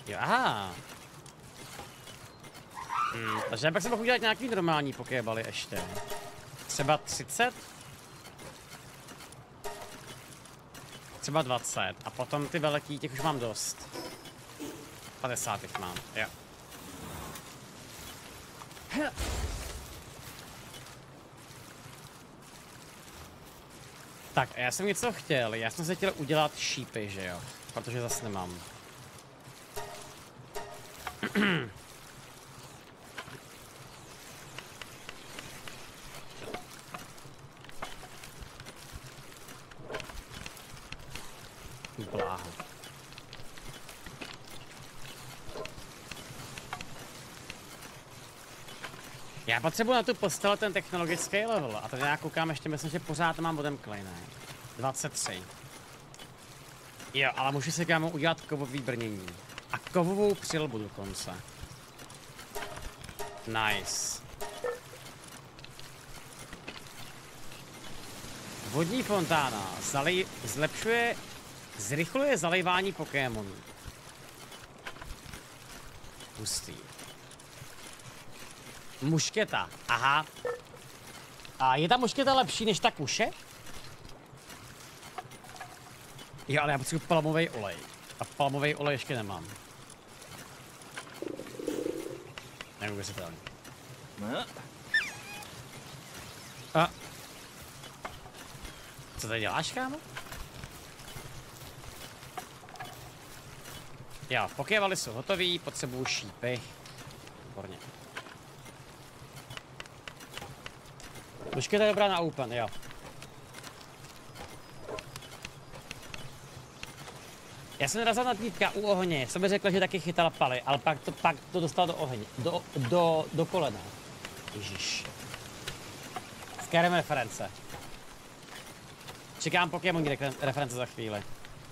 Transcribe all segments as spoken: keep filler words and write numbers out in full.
Jo, aha. Hmm, takže pak se mohl udělat nějaký normální pokébaly ještě. Třeba třicet? Třeba dvacet. A potom ty velký, těch už mám dost. padesát těch mám, jo. Tak, já jsem něco chtěl. Já jsem se chtěl udělat šípy, že jo? Protože zase nemám. Bláho. Já potřebuji na tu postel ten technologický level a tady já koukám ještě, myslím, že pořád mám odemklej, ne? dvacet tři. Jo, ale můžu si kámo udělat kovový brnění. A kovovou přilbu dokonce. Nice. Vodní fontána zalej, zlepšuje, zrychluje zalejvání Pokémonů. Hustý. Mušketa, aha. A je ta mušketa lepší než ta kuše? Jo, ale já potřebuji palmový olej. A palmový olej ještě nemám. Neuvěřitelný. A. Co tady děláš, kámo? Jo, pokévaly jsou hotový, potřebuju šípy. Výborně. Mušketa je dobrá na open, jo. Já jsem narazil na týpka u ohně, jsem mi řekl, že taky chytal paly, ale pak to, pak to dostal do ohně, do, do, do kolena. Ježíš. Skyrim reference. Čekám Pokémon reference za chvíli.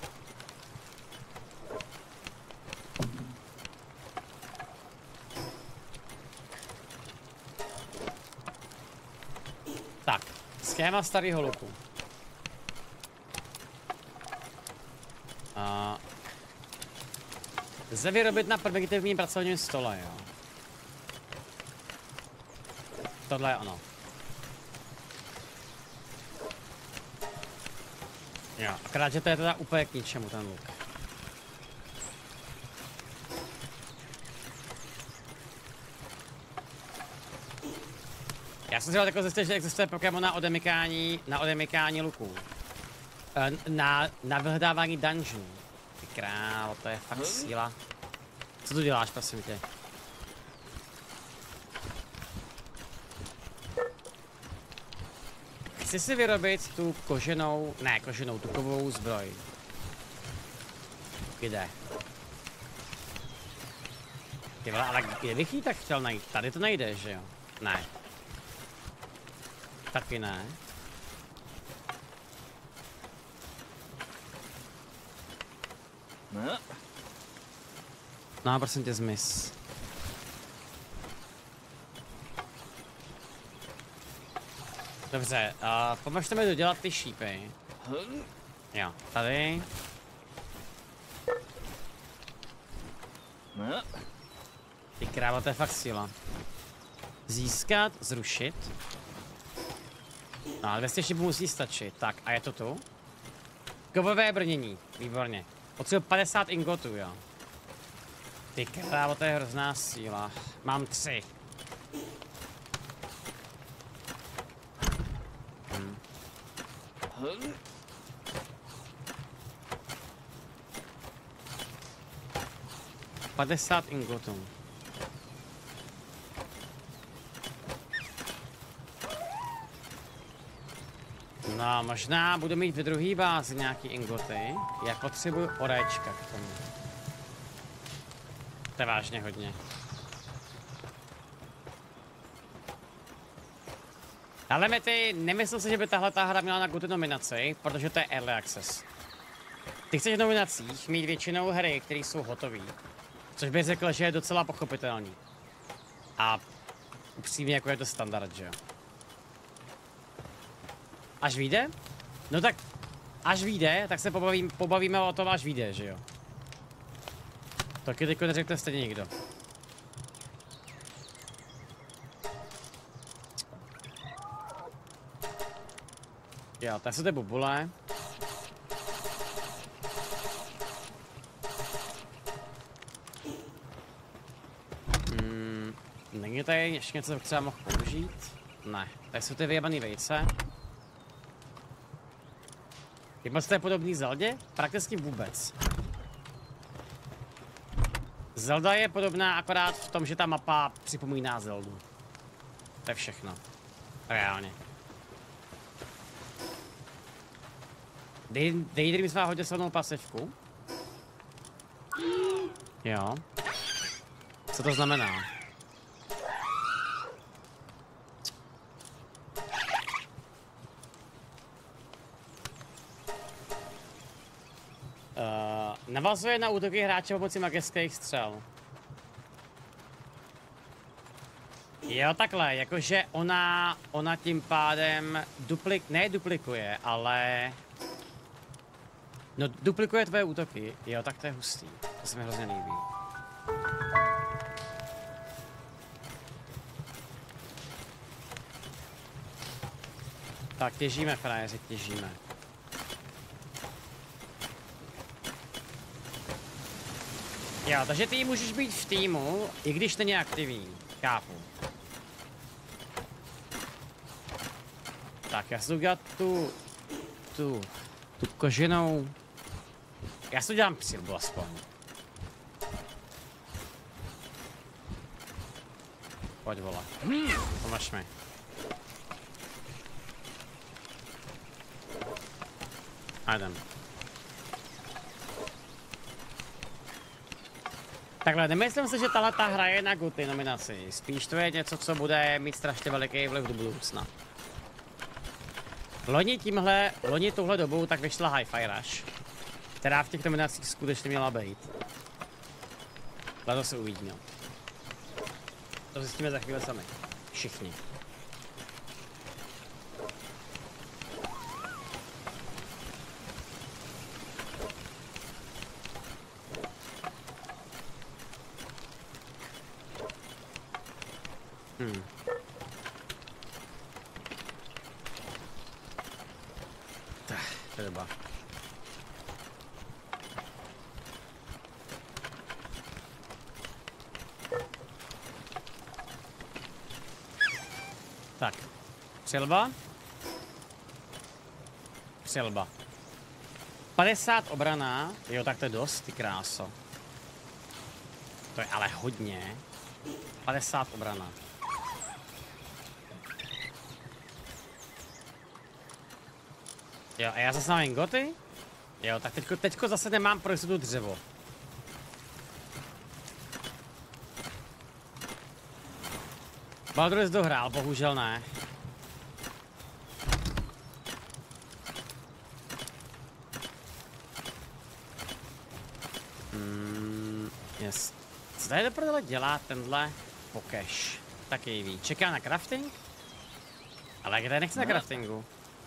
Tak, schéma starého luku. Uh, lze vyrobit na primitivním pracovním stole, jo. Tohle je ono. Jo, akorát, že to je teda úplně k ničemu ten luk. Já jsem si jako zjistil, že existuje Pokémon na odemykání, na odemykání luků. Na, na vyhledávání dungeonů. Ty král, to je fakt síla. Co tu děláš, prosím tě? Chci si vyrobit tu koženou, ne koženou, tu kovovou zbroj. Kde? Ty vole, ale kde bych ji tak chtěl najít? Tady to nejde, že jo? Ne. Taky ne. No, prosím tě, zmiz. Dobře, uh, pomožte mi dodělat ty šípy. Jo, tady. Ty kráva, to je fakt síla. Získat, zrušit. No, dvě stě šípů musí stačit. Tak, a je to tu? Kovové brnění, výborně. Potřebuji padesát ingotů, jo. Ty krávo, to je hrozná síla. Mám tři. Hm. padesát ingotů. No, možná budu mít v druhé bázi nějaký ingoty. Já potřebuji orečka k tomu. To je vážně hodně. Ale mi ty, nemyslím si, že by tahle ta hra měla na good nominaci, protože to je early access. Ty chceš v nominacích mít většinou hry, které jsou hotové. Což bych řekl, že je docela pochopitelný. A upřímně jako je to standard, že jo. Až vyjde? No tak, až vyjde, tak se pobavím, pobavíme o tom, až vyjde, že jo. taky teďko neřekne stejně nikdo. Jo, tady jsou ty bubule. Hmm, není tady ještě něco, co třeba mohl použít? Ne, tady jsou ty vyjebaný vejce. Jak moc to je podobný Zeldě? Prakticky vůbec. Zelda je podobná akorát v tom, že ta mapa připomíná Zeldu. To je všechno. Reálně. Daydream svá hodně silnou pasivku. Jo. Co to znamená? Uh, navazuje na útoky hráče pomocí magických střel. Jo, takhle, jakože ona, ona tím pádem duplik, ne duplikuje, ale... No, duplikuje tvoje útoky. Jo, tak to je hustý. To se mi hrozně líbí. Tak, těžíme, frajeři, těžíme. Jo, takže ty můžeš být v týmu, i když není aktivní. Chápu. Tak, já si udělat tu... Tu... Tu koženou... Já si udělám přilbu aspoň. Pojď, vole. Pomaž mi. A jdem. Takhle, nemyslím si, že tahle ta hra je na Goty nominaci. Spíš to je něco, co bude mít strašně veliký vliv do budoucna. Loni tímhle, loni touhle dobou tak vyšla Hi-Fi Rush, která v těch nominacích skutečně měla být. Ale to se uvidí, no. To zjistíme za chvíli sami. Všichni. Hmm. To je doba. Tak. Přilba. Přilba. padesát obrana. Jo, tak to je dost, ty kráso. To je ale hodně. padesát obrana. Jo, a já zase mám ingoty? Jo, tak teďko, teďko zase nemám pro jistotu dřevo. Baldur's dohrál, bohužel ne. Hmm, yes. Co tady do prdele dělá tenhle pokeš? Taky ví. Čeká na crafting? Ale kde nechce na craftingu?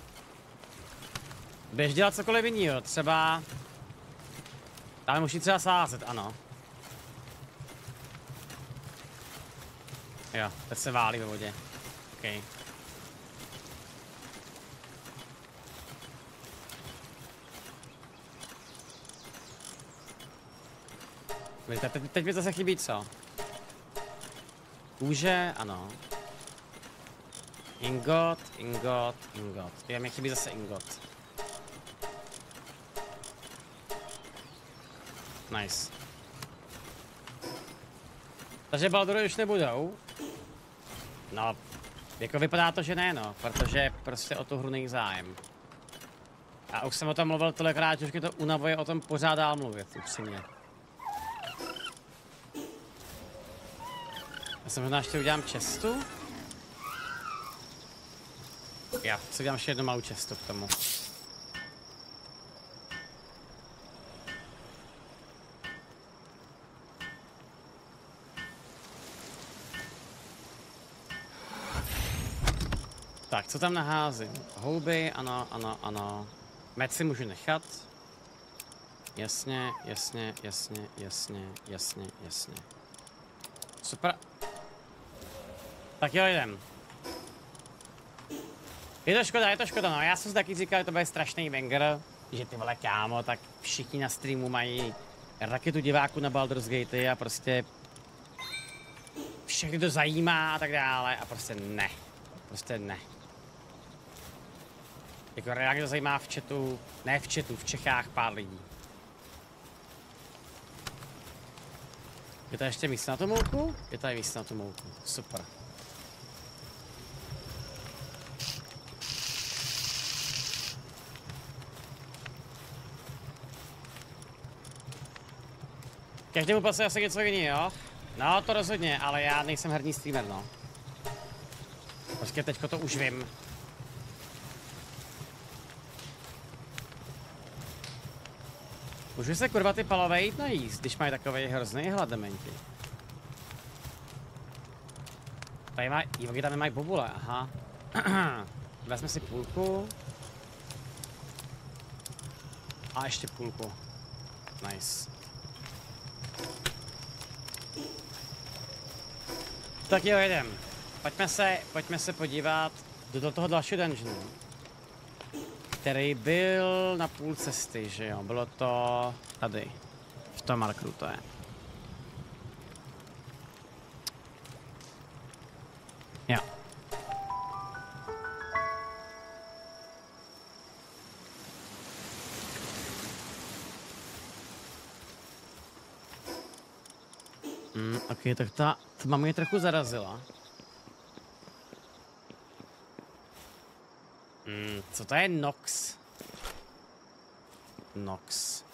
Běž dělat cokoliv jinýho, třeba... Tam musí třeba sázet, ano. Jo, teď se válí ve vodě. OK. Víte, teď, teď mi zase chybí co? Kůže, ano. Ingot, ingot, ingot. Jo, mi chybí zase ingot. Nice. Takže Baldury už nebudou. No, jako vypadá to, že ne, no, protože prostě o tu hru není zájem. Já už jsem o tom mluvil tolikrát, že už mě to unavuje o tom pořád dál mluvit, upřímně. Já jsem možná ještě udělám čestu. Já si udělám ještě jednu malou čestu k tomu. Tak, co tam naházím? Houby, ano, ano, ano. Med si můžu nechat. Jasně, jasně, jasně, jasně, jasně, jasně. Super. Tak jo, jdem. Je to škoda, je to škoda, no. Já jsem si taky říkal, že to bude strašný banger, že ty vole kámo, tak všichni na streamu mají raketu diváků na Baldur's Gate a prostě všechny to zajímá a tak dále a prostě ne. Prostě ne. Jako reálně to zajímá v chatu, ne v chatu, v Čechách pár lidí. Je tady ještě místo na tu mouku? Je tady místo na tu mouku, super. Každému pasuje asi něco jiného, jo? No to rozhodně, ale já nejsem herní streamer, no. Prostě teďko to už vím. Můžu se kurva ty palové jít najíst, když mají takový hrozný hlad, dementi. Tady má, i tam mají bobule, aha. Vezme si půlku. A ještě půlku. Nice. Tak jo, jedem. Pojďme se, pojďme se podívat do, do toho dalšího dungeonu. Který byl na půl cesty, že jo? Bylo to tady. V tom markru to je. Jo. Hmm, ok, tak ta tma mě trochu zarazila. Hmm, co to je Nox? Nox.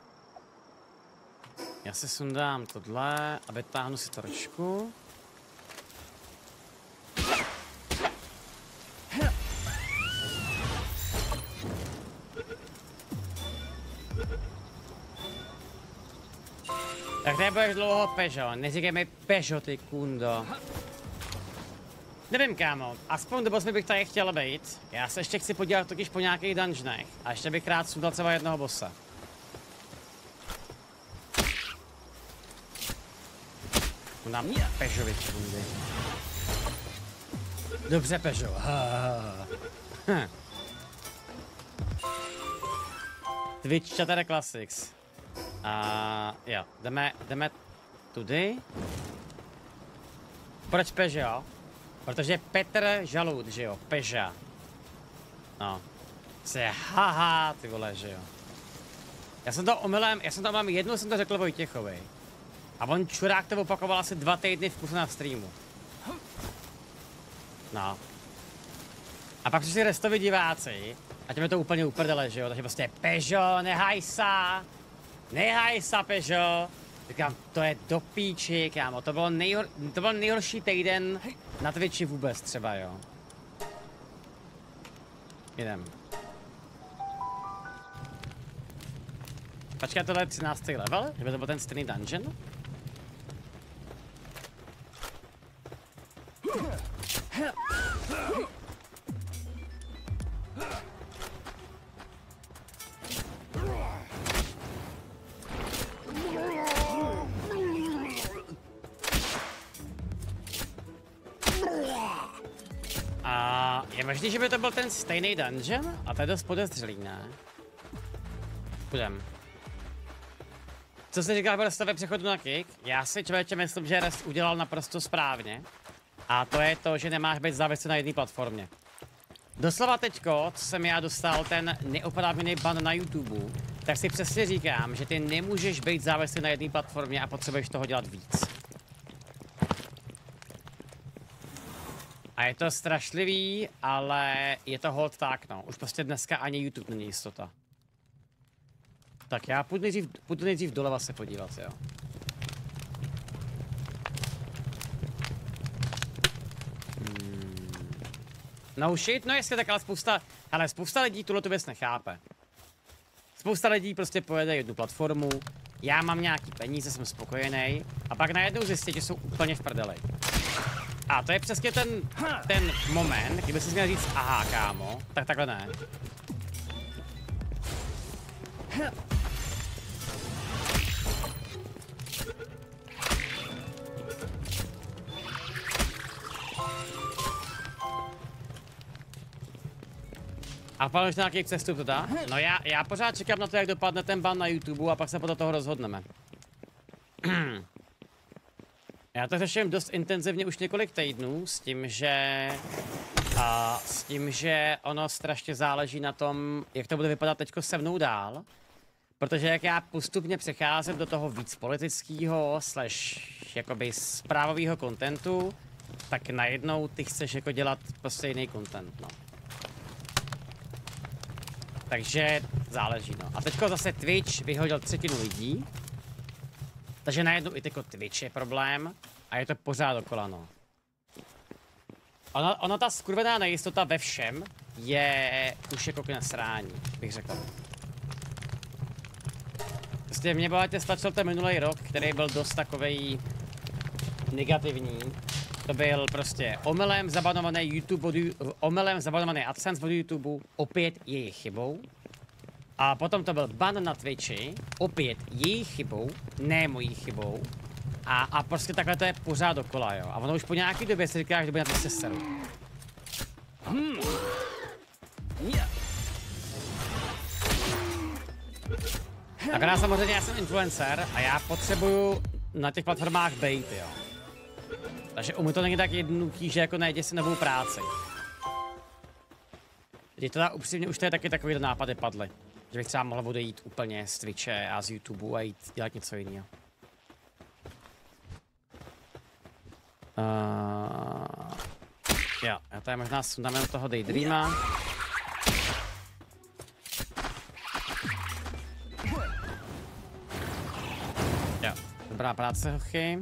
Já si sundám tohle a vytáhnu si trošku. Tak nebudeš dlouho Peugeot, neříkej mi Peugeot, ty kundo. Nevím kámo, aspoň do bosmy bych tady chtěl být. Já se ještě chci podívat totiž po nějakých dungeonech a ještě bych rád sundal třeba jednoho bossa. Sundám Peugeovi kundy. Dobře Peugeot. Hm. Twitch Chatter Classics. A uh, jo, jdeme, jdeme tudy. Proč Peugeot? Protože Petr Žalud, že jo, Peža. No. Se haha, ty vole, že jo. Já jsem to omylem, já jsem to omylem, jednou jsem to řekl Vojtěchovi. A on čurák to opakoval asi dva týdny v kuse na streamu. No. A pak přišli restovi diváci a těm je to úplně uprdele, že jo, takže prostě Peugeot, nehaj sa, nehaj sa Peugeot. Říkám, to je do píči, kámo, to bylo, nejhor, to byl nejhorší týden na Twitchi vůbec třeba, jo. Jdem. Počkej, tohle je třináctý level, že by to byl ten stejný dungeon? A je možný, že by to byl ten stejný dungeon? A to je dost podezřelý, ne? Půjdem. Co jsi říkal o ve přechodu na kick? Já si člověče myslím, že Rest udělal naprosto správně. A to je to, že nemáš být závislý na jedné platformě. Doslova teďko, co jsem já dostal ten neoprávněný ban na YouTube, tak si přesně říkám, že ty nemůžeš být závislý na jedné platformě a potřebuješ toho dělat víc. A je to strašlivý, ale je to hold tak, no. Už prostě dneska ani YouTube není jistota. Tak já půjdu nejdřív, půjdu nejdřív doleva se podívat, jo. Hmm. No shit, no jestli tak, ale spousta, ale spousta lidí tuhle tu věc nechápe. Spousta lidí prostě pojede jednu platformu, já mám nějaký peníze, jsem spokojený, a pak najednou zjistí, že jsou úplně v prdeli. A to je přesně ten, ten moment, kdyby si měl říct, aha kámo, tak takhle ne. A plánuješ nějaký cestu to dá? No já, já pořád čekám na to, jak dopadne ten ban na YouTube a pak se podle toho rozhodneme. Já to řeším dost intenzivně už několik týdnů s tím, že... A s tím, že ono strašně záleží na tom, jak to bude vypadat teďko se mnou dál. Protože jak já postupně přecházím do toho víc politického, slash jakoby zprávového kontentu, tak najednou ty chceš jako dělat prostě jiný content, no. Takže záleží, no. A teďko zase Twitch vyhodil třetinu lidí. Takže najednou i teďko Twitch je problém. A je to pořád dokola, no. Ona, ona ta skurvená nejistota ve všem je už jako k nasrání, bych řekl. Prostě mě bohatě stačil ten minulý rok, který byl dost takovej negativní. To byl prostě omylem zabanovaný YouTube od, omylem zabanovaný AdSense od YouTube, opět jejich chybou. A potom to byl ban na Twitchi, opět jejich chybou, ne mojí chybou. A, a prostě takhle to je pořád dokola, jo. A ono už po nějaký době si říká, že by na to se seru. Hmm. Akorát samozřejmě já jsem influencer a já potřebuju na těch platformách bejt, jo. Takže u mě to není tak jednoduchý, že jako najde si novou práci. Když teda upřímně už to je taky takový nápady padly. Že bych třeba mohl odejít úplně z Twitche a z YouTube a jít dělat něco jiného. Uh, jo, já tady možná sundám toho Daydreama. Jo, dobrá práce, hochy.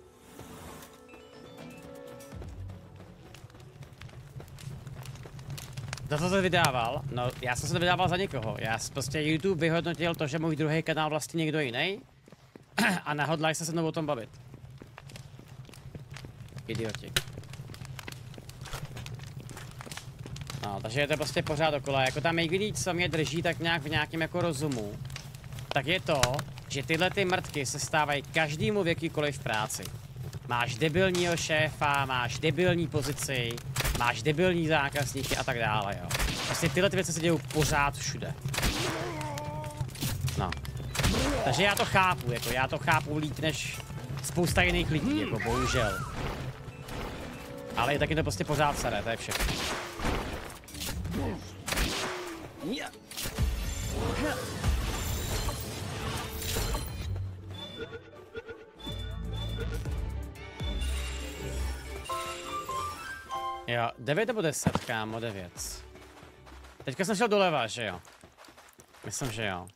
Kdo to to vydával? No, já jsem se to vydával za někoho. Já prostě YouTube vyhodnotil to, že můj druhý kanál vlastně někdo jiný a nahodlaj se se mnou o tom bavit. Idioti. No, takže je to prostě pořád dokola. Jako tam jediný, co mě drží tak nějak v nějakém jako rozumu, tak je to, že tyhle ty mrtky se stávají každému v jakýkoliv práci. Máš debilního šéfa, máš debilní pozici, máš debilní zákazníky a tak dále, jo. Prostě tyhle ty věci se dějou pořád všude. No. Takže já to chápu, jako já to chápu líp než spousta jiných lidí, jako bohužel. Ale je taky to prostě pořád staré, to je všechno. Jo, devět nebo deset, kámo, devět. Teďka jsem šel doleva, že jo? Myslím, že jo.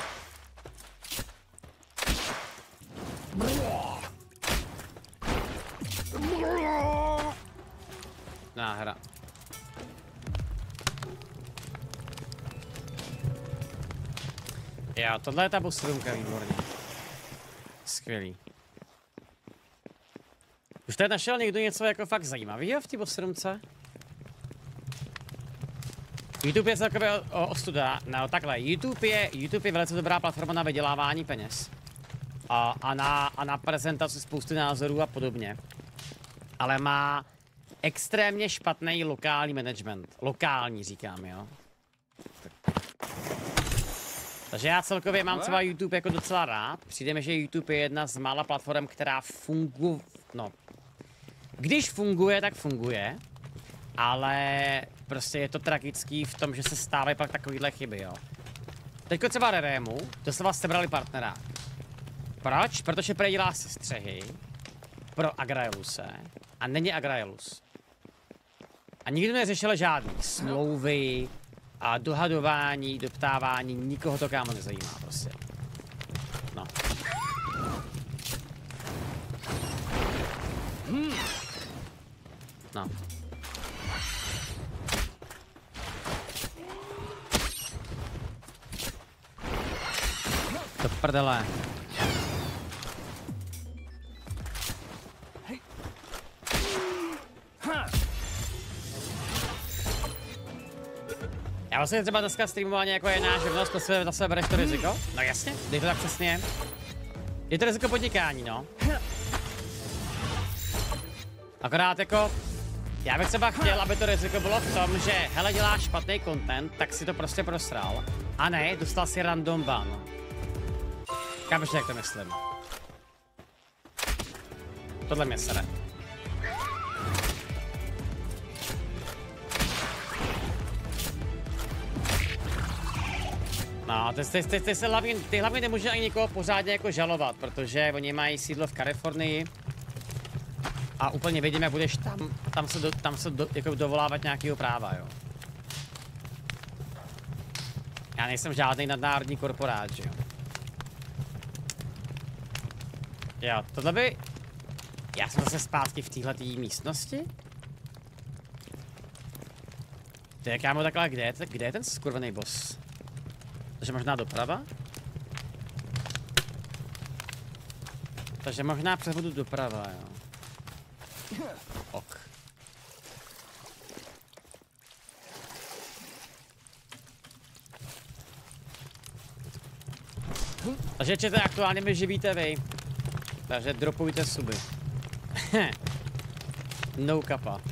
Náhra. Jo, tohle je ta bostrumka, výborně. Skvělý. Už tady našel někdo něco jako fakt zajímavého v té bostrumce? YouTube je celkově ostuda. No takhle, YouTube je, YouTube je velice dobrá platforma na vydělávání peněz. A, a, na, a na prezentaci spousty názorů a podobně. Ale má extrémně špatný lokální management. Lokální říkám, jo. Takže já celkově mám třeba YouTube jako docela rád. Přijde mi, že YouTube je jedna z mála platform, která funguje, no. Když funguje, tak funguje. Ale prostě je to tragický v tom, že se stávají pak takovýhle chyby, jo. Teďko třeba Reremu, doslova sebrali partnera. Proč? Protože predělá si střehy pro Agraeluse a není Agraelus. A nikdo neřešil žádný smlouvy a dohadování, doptávání, nikoho to kámo nezajímá prostě. No. No. To prdele. Já vlastně třeba dneska streamování jako je náš živnost, prostě na sebe bereš to riziko? No jasně, dej to tak přesně. Je to riziko podnikání, no. Akorát jako, Já bych třeba chtěl, aby to riziko bylo v tom, že hele, děláš špatný content, tak si to prostě prosral. A ne, dostal si random ban. Kámoš, jak to myslím? Tohle mě sere. No, ty, ty, ty, ty, ty, hlavně, ty hlavně nemůže ani nikoho pořádně jako žalovat, protože oni mají sídlo v Kalifornii. A úplně vidíme, jak budeš tam, tam se, do, tam se do, jako dovolávat nějakého práva, jo. Já nejsem žádný nadnárodní korporát, že jo. Jo, tohle by... Já jsem zase zpátky v téhletý místnosti? To je, kámo, takhle, kde je, kde je ten skurvený boss? Takže možná doprava? Takže možná převodu doprava, jo. Ok. Takže čete, aktuálně mi živíte vy. Takže dropujte suby. No kapa.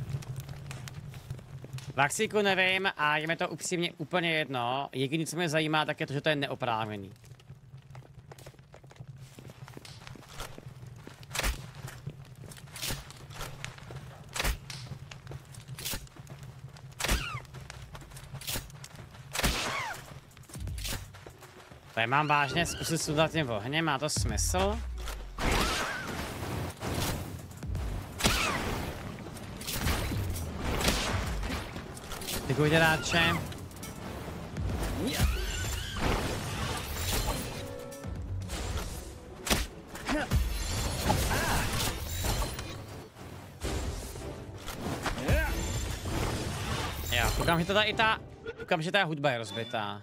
Vaxíku nevím a je mi to upřímně úplně jedno. Jediné, co mě zajímá, tak je to, že to je neoprávněný. Tady mám vážně zkusit sudat tím ohně, má to smysl? Děkuji, dědáče. Jo, koukám, že to ta i ta... Koukám, že ta hudba je rozbitá.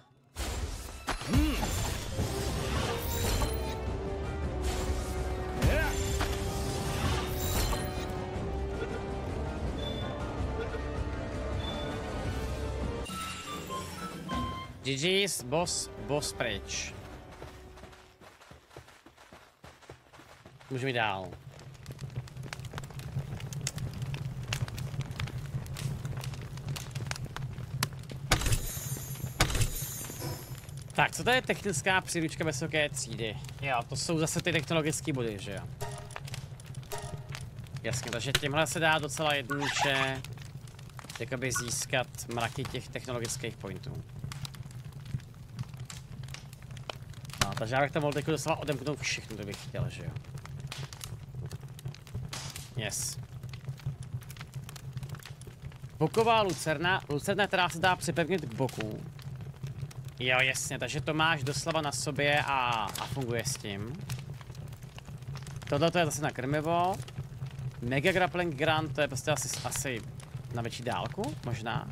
G G's, boss, boss pryč. Můžeme jít dál. Tak, co to je technická příručka vysoké třídy? Jo, to jsou zase ty technologické body, že jo? Jasně, takže tímhle se dá docela jednoduše jakoby získat mraky těch technologických pointů. No, takže já bych to mohl teď docela odemknout všechno, to bych chtěl, že jo? Yes. Boková lucerna, lucerna, která se dá připevnit k boku. Jo, jasně, takže to máš doslova na sobě a, a funguje s tím. Tohle to je zase na krmivo. Mega Grappling Gun, to je prostě asi, asi na větší dálku, možná.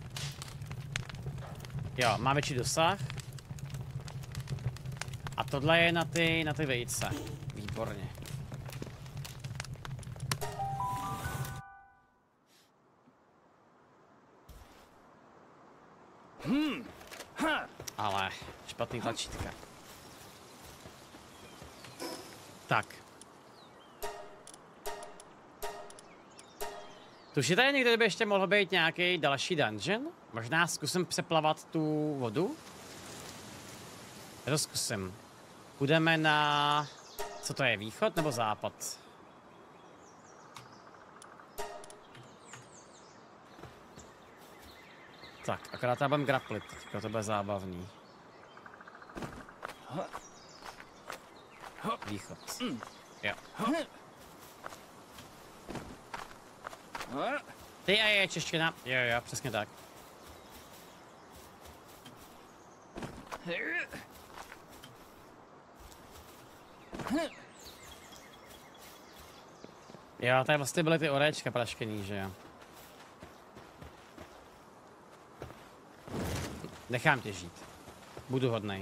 Jo, má větší dosah. A tohle je na ty, na ty vejce. Výborně. Ale špatný tlačítka. Tak. Tušíte, někde by ještě mohl být nějaký další dungeon? Možná zkusím přeplavat tu vodu? Já to zkusím. Půjdeme na... Co to je, východ nebo západ? Tak, akorát já budem grapplit, to bude zábavný. Východ. Jo. Ty a je čeština. Jo, jo, přesně tak. Jo, tady vlastně byly ty orečka praškený, že jo. Nechám tě žít. Budu hodnej.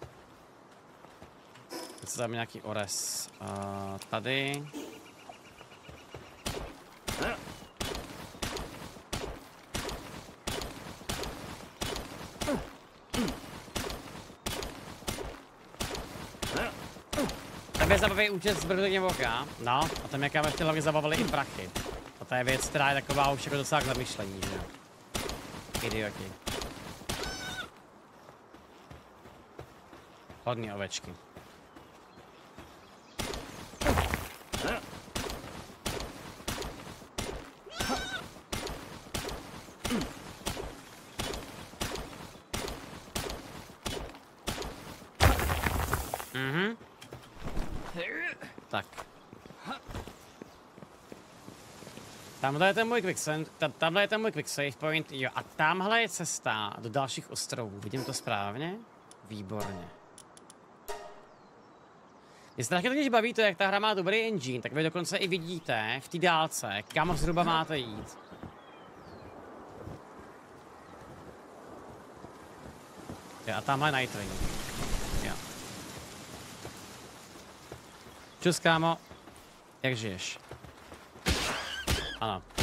Teď se tam nějaký ores. Uh, tady. Tam je zabaví účet z brdoně voka. No, a tam jaká ještě hlavně zabavili i prachy. to je věc, která je taková už jako docela k zamyšlení, že jo. Idioti. Hodně ovečky. Mhm. Tak. Tamhle je ten můj quick save, tamhle je ten můj quick save point, jo, a tamhle je cesta do dalších ostrovů. Vidím to správně? Výborně. Mě strašně totiž baví to, jak ta hra má dobrý engine, tak vy dokonce i vidíte v té dálce, kam zhruba máte jít. Jo, a tamhle Night Train. Jo. Čus, kámo. Jak žiješ? Ano.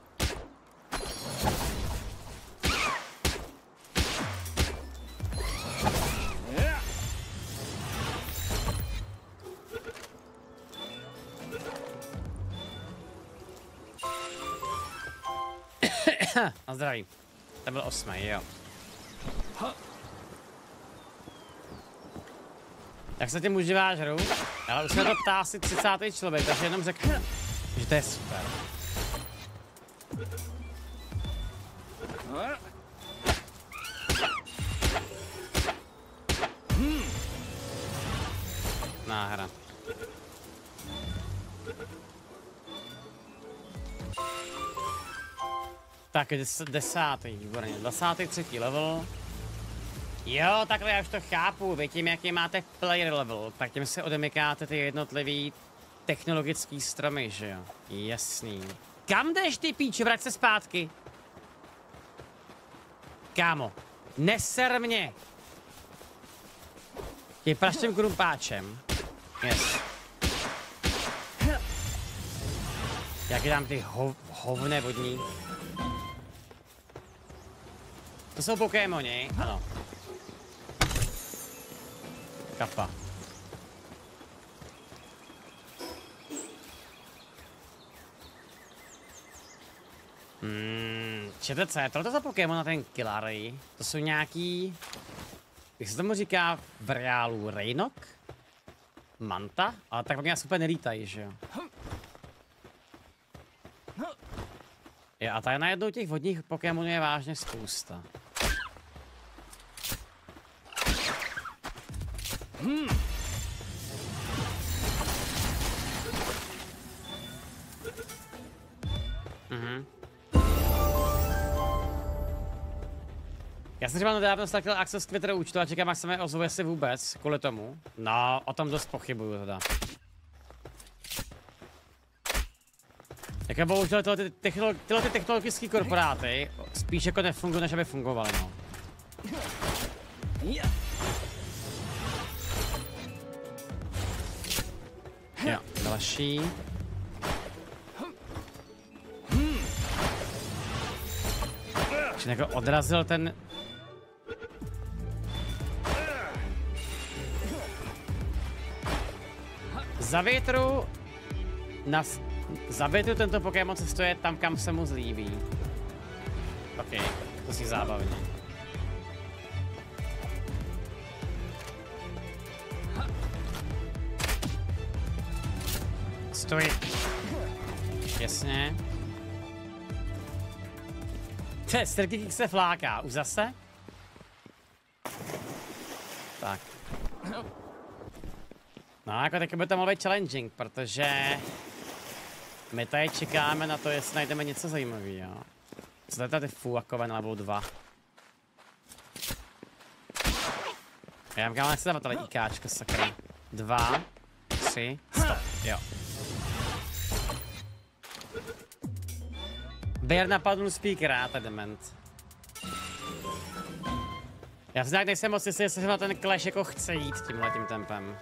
A zdraví. To byl osmý, jo. Jak se tím užíváš hru? Ale už se to ptá asi třicátý člověk, takže jenom řeknu, že to je super. Náhra. Tak, des, desátý, výborně, dvacátý třetí level. Jo, takhle já už to chápu, vy tím, jaký máte player level, tak tím se odemykáte ty jednotlivý technologický stromy, že jo? Jasný. Kam jdeš ty píče, vrať se zpátky. Kámo, neser mě. Tím praštím krumpáčem. Yes. Jak dám ty hov, hovné vodní. To jsou Pokémoni, ano. Kapa. Hmm, čete, co je tohle za Pokémon na ten Killary? To jsou nějaký... Jak se tomu říká v reálu? Rejnok? Manta? Ale tak mě super nelítají, že jo? Jo, a tady najednou těch vodních Pokémonů je vážně spousta. Hmm. Mhm. Já jsem třeba nedávno ztratil access k Twitter účtu a čekám, jak se mi ozve si vůbec kvůli tomu. No, o tom dost pochybuju teda. Jako bohužel tyhle, ty technolo tyhle ty technologické korporáty spíš jako nefungují, než aby fungovaly, no. Jo, další. Že jako odrazil ten... Za větru... Na... Za větru tento Pokémon cestuje tam, kam se mu zlíbí. Ok, to si zábavně. Stoj. Jasně. Te, Strkykík se fláká. Už zase? Tak. No, jako taky by to mohlo být challenging, protože... My tady čekáme na to, jestli najdeme něco zajímavého. Co to je tady fůakové na level dva? Já mám kámo, nechci dávat ale IKčko, sakra. Dva, tři, stop, jo. Bear napadnul speakera, to je dement. Já si nějak nejsem moc jistý, jestli se na ten Clash jako chce jít tímhletím tempem.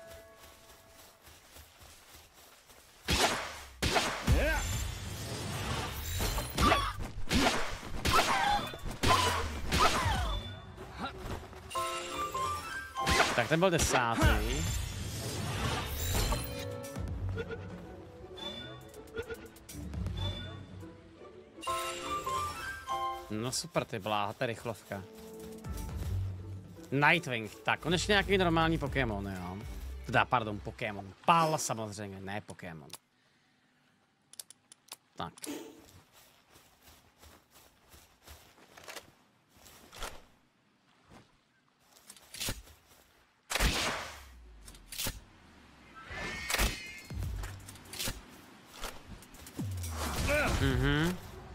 Tak ten byl desátý. No super, ty bláha, to je rychlovka. Nightwing, tak konečně nějaký normální Pokémon, jo. Teda, pardon, Pokémon. Pal samozřejmě, ne Pokémon. Tak. Mhm.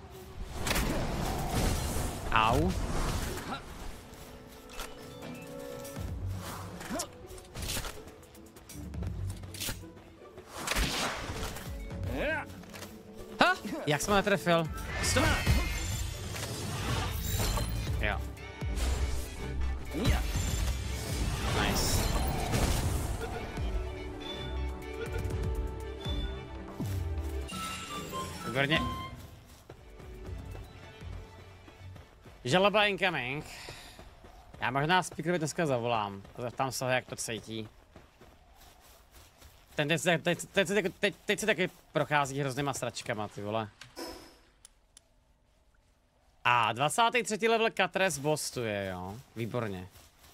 Au. Ha! Jak jsem ho netrefil? Stop! Jo. Nice. Výborně. Žaloba incoming. Já možná speakerovi dneska zavolám. Zeptám se ho, jak to cítí. Ten teď, teď, teď, teď, teď, teď se taky prochází hroznýma sračkama, ty vole. A dvacátý třetí level Katres boss tu je, jo. Výborně.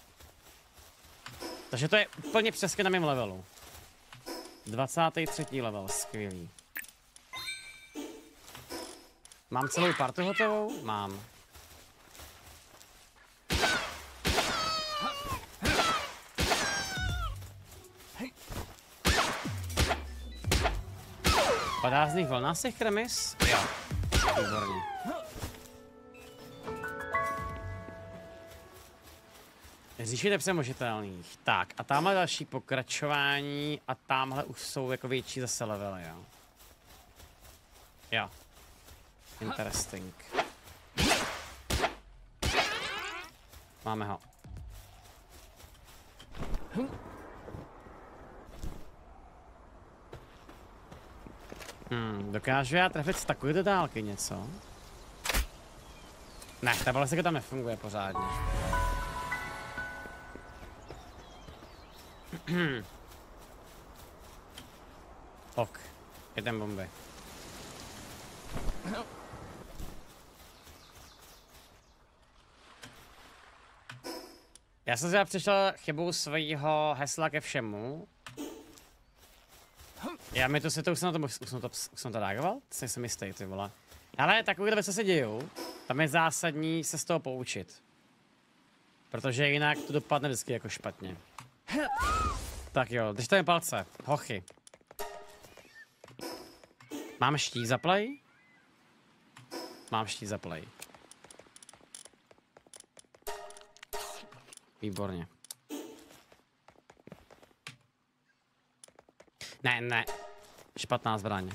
Takže to je úplně přesně na mém levelu. dvacátý třetí level, skvělý. Mám celou partu hotovou? Mám. Padá z nich vlna z těch kremis? Jo. Výborně. Říši nepřemožitelných. Tak, a tamhle další pokračování a tamhle už jsou jako větší zase levely, jo. Jo. Interesting. Máme ho. Hmm, dokážu já trefit z takovéto dálky něco? Ne, ta balestika tam nefunguje pořádně. Ok, jedem bomby. Já jsem si přišel chybou svého hesla ke všemu. Já mi to se to už jsem na to, už jsem to, už jsem to reagoval? Jsem si jistý, ty vole. Ale takové věci se dějou, tam je zásadní se z toho poučit. Protože jinak to dopadne vždycky jako špatně. Tak jo, držte mi palce, hochy. Mám štít za play? Mám štít za play. Výborně. Ne, ne. Špatná zbraň.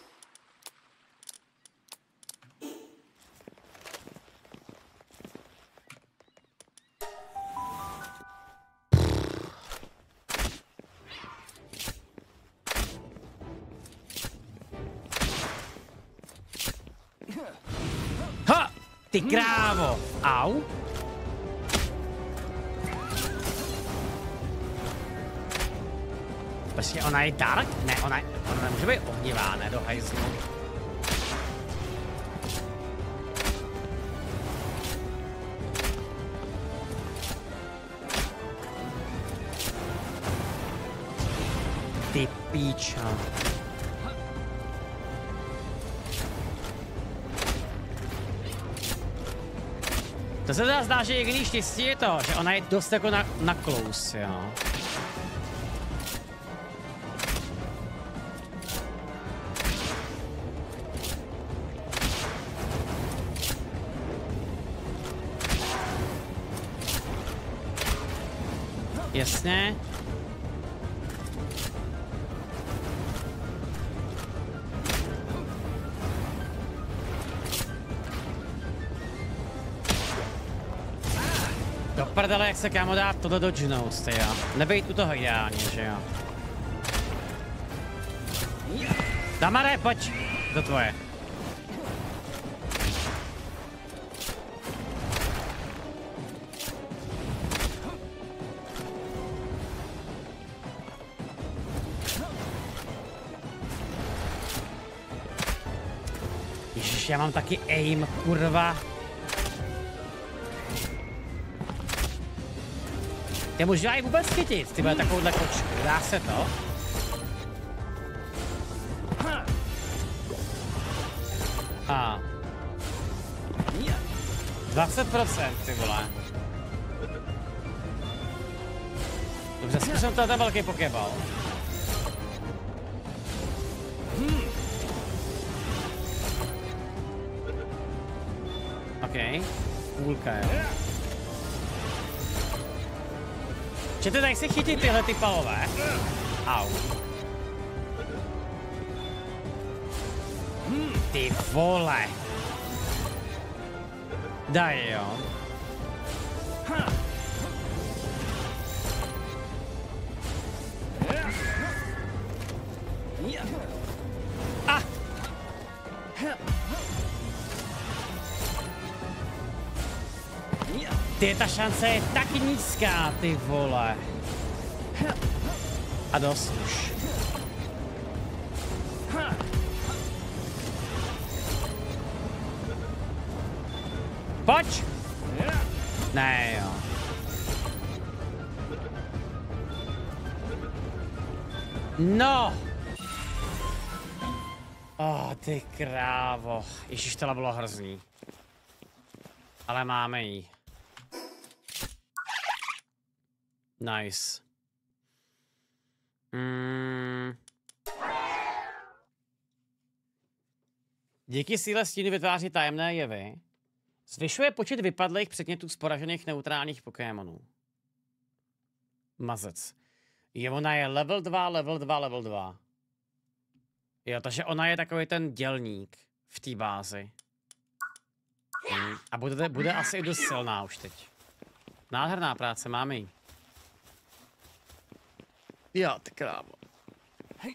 Ha! Ty krávo! Au! Počkej, ona je dark? Ne, ona, ona nemůže být ohnivá, ne, do hajzlu. Ty píčo. To se teda zdá, že jediný štěstí je to, že ona je dost jako na, na close, jo. Jasně. Do prdele, jak se kámo dá tohle dodžnout, ty jo. Nebejt u toho ideálně, že jo. Damare, pojď. To tvoje. Já mám taky aim, kurva. Ty možná i vůbec chytit, ty bude takovouhle kočku. Dá se to? A. dvacet procent, ty vole. Dobře, zkusím to ten velký pokeball. OK. Půlka, jo. Čete, tak si chytit tyhle ty palové. Au. Ty vole. Daj, jo. Ah. Ty, ta šance je tak nízká, ty vole. A dost už. Pojď! Ne, jo. No! Oh, ty krávo. Ježiš, tohle bylo hrozný. Ale máme ji. Nice. Mm. Díky síle stínu vytváří tajemné jevy. Zvyšuje počet vypadlých předmětů z poražených neutrálních Pokémonů. Mazec. Jo, ona je level dva, level dva, level dva. Jo, takže ona je takový ten dělník v té bázi. Hmm. A bude, bude asi i dost silná už teď. Nádherná práce, máme ji. Jo, ty krávo. Hej.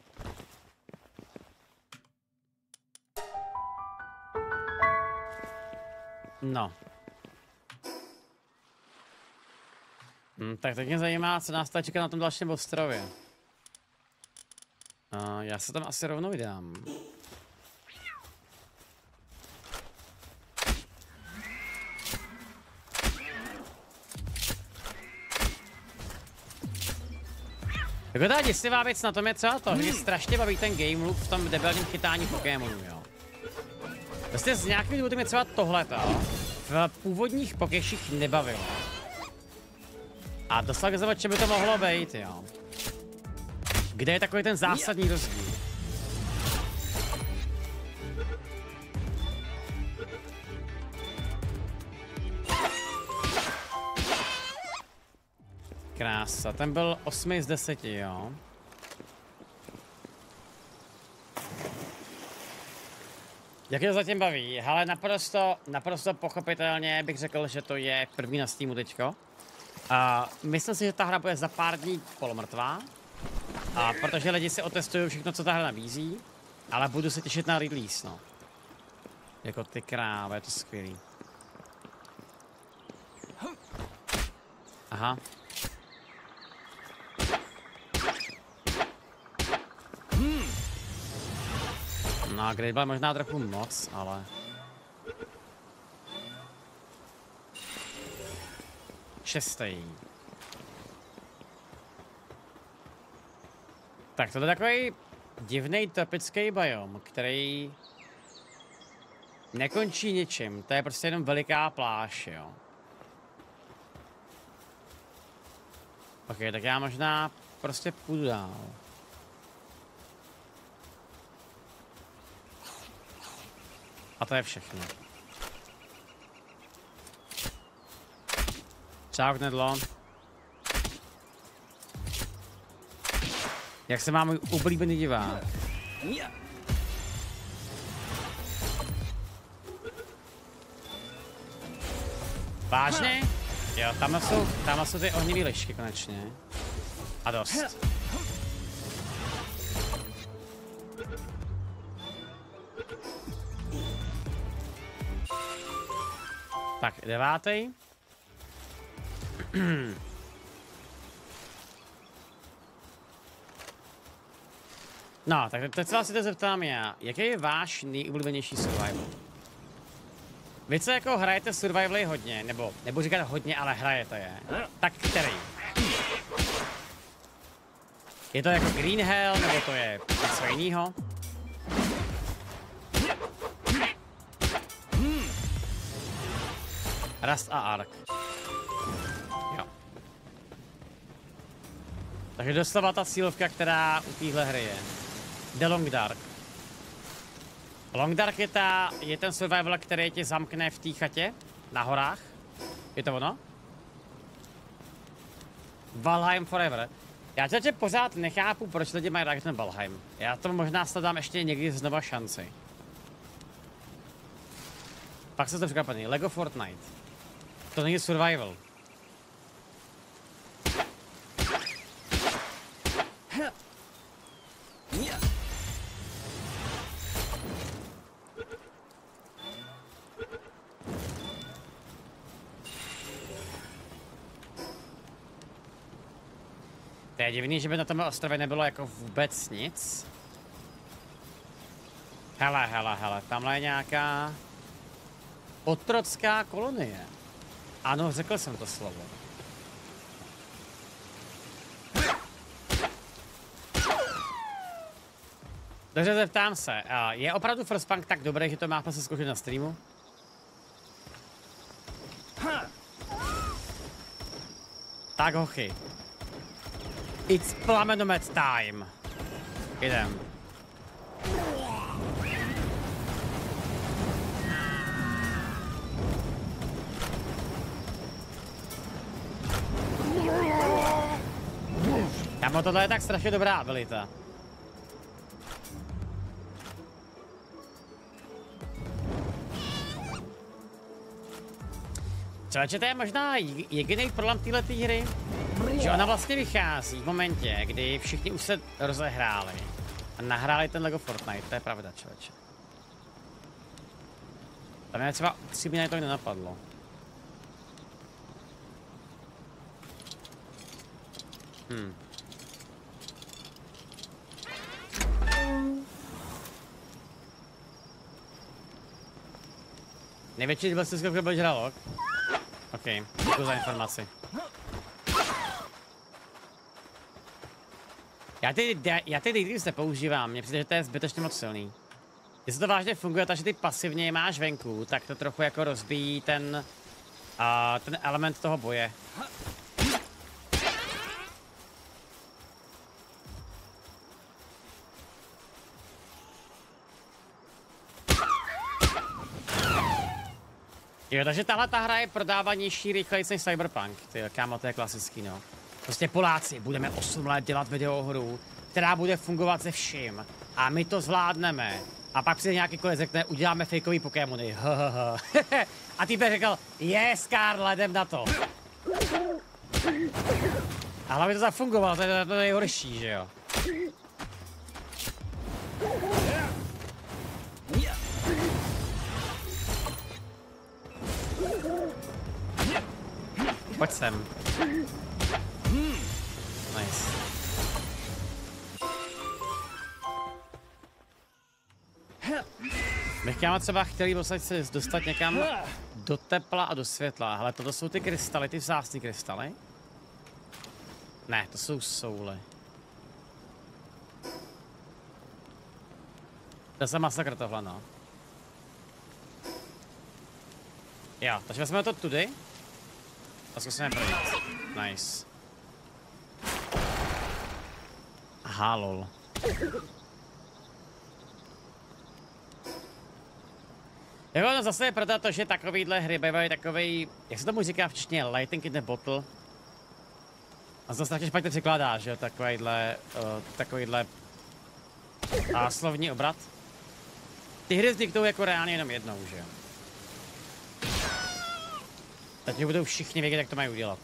No. Hm, tak teď mě zajímá, co nás tady čeká na tom dalším ostrově. Uh, já se tam asi rovnou vydám. Jako ta děsivá věc na tom je třeba to, že mě strašně baví ten game loop v tom debilním chytání Pokémonů, jo. Vlastně z nějakých důvodů mě třeba tohleto v původních Pokéších nebavilo. A dostal k čem by to mohlo být, jo. Kde je takový ten zásadní rozdíl? Krása, ten byl osm z deseti, jo. Jak je to zatím baví? Hele, naprosto, naprosto pochopitelně bych řekl, že to je první na Steamu teďko. A myslím si, že ta hra bude za pár dní polomrtvá. A protože lidi si otestují všechno, co ta hra nabízí. Ale budu se těšit na release, no. Jako ty kráve, je to skvělý. Aha. No, Great Ball možná trochu moc, ale... Šestý. Tak tohle je takový divný tropický biom, který nekončí ničím. To je prostě jenom veliká pláž, jo. Ok, tak já možná prostě půjdu dál. A to je všechno. Čau, knedlo. Jak se má můj oblíbený divák? Vážně? Jo, tam jsou, tam jsou ty ohnivý lišky konečně. A dost. Tak, devátý. No, tak teď se vás si to zeptám já. Jaký je váš nejoblíbenější survival? Vy co jako hrajete survivaly hodně, nebo nebudu říkat hodně, ale hrajete je. Tak který? Je to jako Green Hell, nebo to je něco jiného? Rust a Ark. Jo. Takže doslova ta cílovka, která u téhle hry je. The Long Dark. Long Dark je, ta, je ten survival, který tě zamkne v té chatě na horách. Je to ono? Valheim Forever. Já tě pořád nechápu, proč lidi mají rád ten Valheim. Já to možná sledám ještě někdy znova šanci. Pak se to překvapený. Lego Fortnite. To není survival. To je divný, že by na tom ostrově nebylo jako vůbec nic. Hele, hele, hele, tamhle je nějaká otrocká kolonie. Ano, řekl jsem to slovo. Takže zeptám se, je opravdu Frostpunk tak dobrý, že to má se zkoušet na streamu? Tak hochy. It's plamenomet time. Jdem. Kámo, tohle je tak strašně dobrá abilita. Člověče, to je možná jediný problém této hry, že ona vlastně vychází v momentě, kdy všichni už se rozehráli a nahráli ten Lego Fortnite, to je pravda, člověče. Tam mě třeba tři mě to nenapadlo. Hm. Největší byl jsi skoro byl žralok. OK, děkuji za informaci. Já ty, já ty Daedalus nepoužívám, mně přijde, že to je zbytečně moc silný. Jestli to vážně funguje, takže ty pasivně je máš venku, tak to trochu jako rozbíjí ten, uh, ten element toho boje. Jo, takže tahle ta hra je prodávanější rychleji než Cyberpunk. Ty, kámo, to je klasický, no. Prostě Poláci, budeme osm let dělat videohru, která bude fungovat se vším. A my to zvládneme. A pak přijde nějaký kolik řekne, uděláme fejkový Pokémony. A ty řekl, yes, Karl, jdem na to. A hlavně to zafungovalo, to je to nejhorší, že jo. Pojď sem. Nice. Bych kámo třeba chtěli se dostat někam do tepla a do světla. Hele, toto jsou ty krystaly, ty vzácný krystaly. Ne, to jsou souly. To je masakr tohle, no. Jo, takže vezmeme to tudy. A zkusíme projít. Nice. Aha, lol. Jako no zase je proto to, že takovýhle hry bývají takovej, jak se tomu říká v češtině, lightning in the bottle. A zase taky špatně překládá, že jo, takovýhle, uh, takovýhle a slovní obrat. Ty hry vzniknou jako reálně jenom jednou, že jo. Teď budou všichni vědět, jak to mají udělat.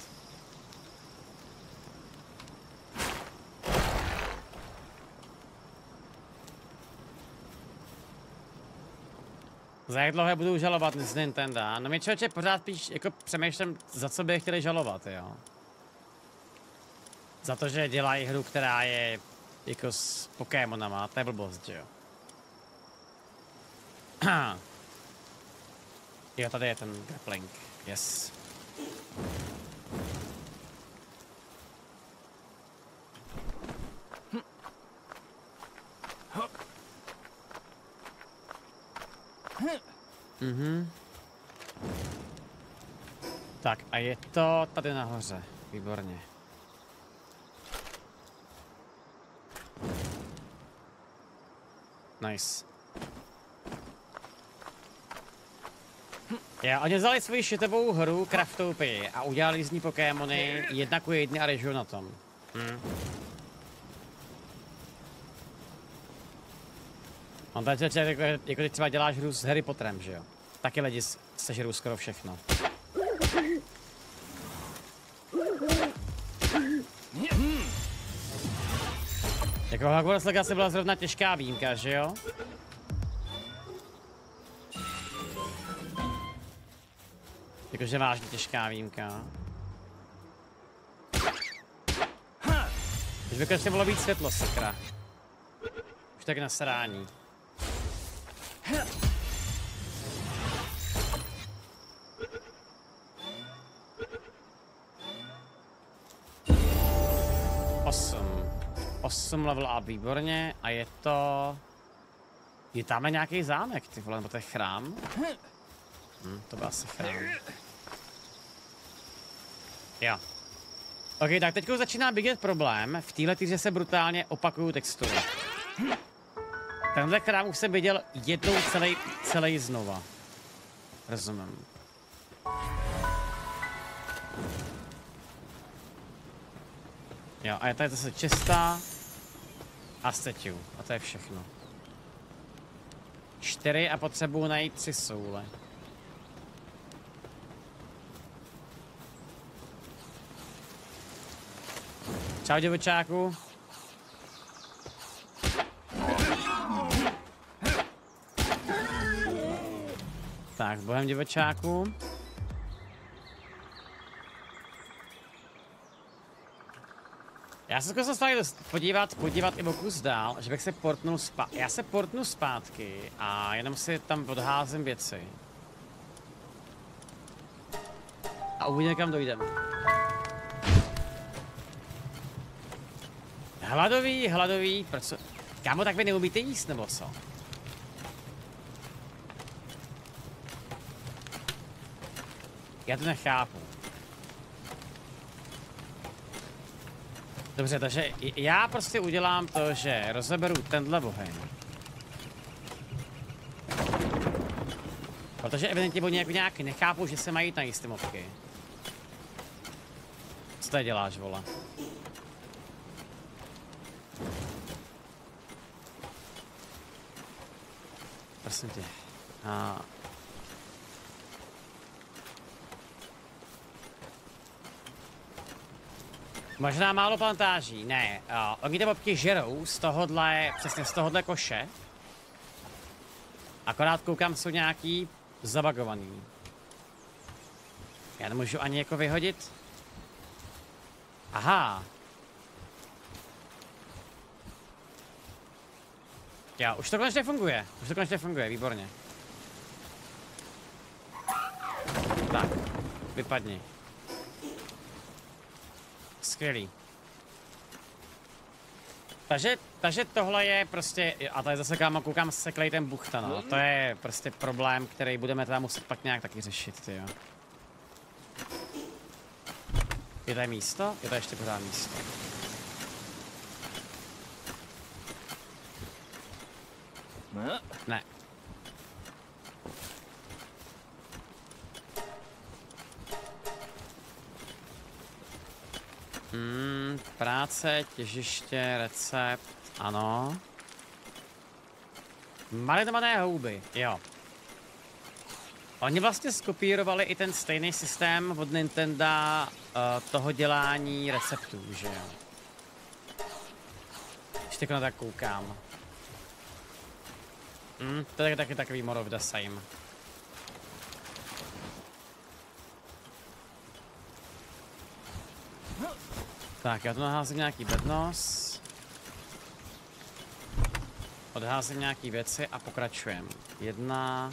Za jak dlouho budou žalovat z Nintendo? No mě člověče pořád píš, jako přemýšlím, za co by chtěli žalovat, jo. Za to, že dělají hru, která je jako s Pokémonama, to je blbost, že jo. Jo, tady je ten grappling, yes. Mhm. Tak a je to tady nahoře. Výborně. Nice. Já, oni vzali svoji šitovou hru Craftopii a udělali z ní Pokémony jedna ku jedné a režou na tom. Hm. On tady jako, jako ty třeba děláš hru s Harry Potterem, že jo? Taky lidi sežerou skoro všechno. Jako Hogwarts Legacy byla zrovna těžká výjimka, že jo? Jakože vážně těžká výjimka. Už by konečně bylo víc světlo, sakra. Už tak na srání. Osm. Osm level up, výborně. A je to... Je tam nějaký zámek, ty vole, nebo to je chrám? Hm, to byl asi chrám. Jo. Ok, tak teď začíná vidět problém. V téhle týře se brutálně opakují textury. Tenhle chrám už jsem viděl jednou celý, celý znova. Rozumím. Jo, a je tady zase čistá a stetiu. A to je všechno. Čtyři a potřebuji najít tři soule. Čau, divočáku. Tak, s bohem, divočáku. Já se zkusil podívat, podívat i o kus dál, že bych se portnul zpátky. Já se portnu zpátky a jenom si tam odházím věci. A uvidíme, kam dojdeme. Hladový, hladový, proč? Kámo, tak vy neumíte jíst, nebo co? Já to nechápu. Dobře, takže já prostě udělám to, že rozeberu tenhle oheň. Protože evidentně oni jako nějak nechápou, že se mají najíst ty mobky. Co tady děláš, vole? Prosím tě. A... Možná málo plantáží, ne. Uh, oni ty mobky žerou z tohohle, přesně z tohohle koše. Akorát koukám, jsou nějaký zabagovaný. Já nemůžu ani jako vyhodit. Aha. Jo, už to konečně funguje. Už to konečně funguje, výborně. Tak, vypadni. Skvělý. Takže, takže tohle je prostě, a tady zase kámo, koukám seklej ten buchta, no. To je prostě problém, který budeme teda muset pak nějak taky řešit, tyjo. Je tady místo? Je to ještě pořád místo. Ne. Hmm, práce, těžiště, recept, ano. Marinované houby, jo. Oni vlastně skopírovali i ten stejný systém od Nintendo uh, toho dělání receptů, že jo. Ještě na tak koukám. Hmm, to je taky takový more of the same. Tak, já tu naházím nějaký bednos. Odházím nějaký věci a pokračujeme. Jedna.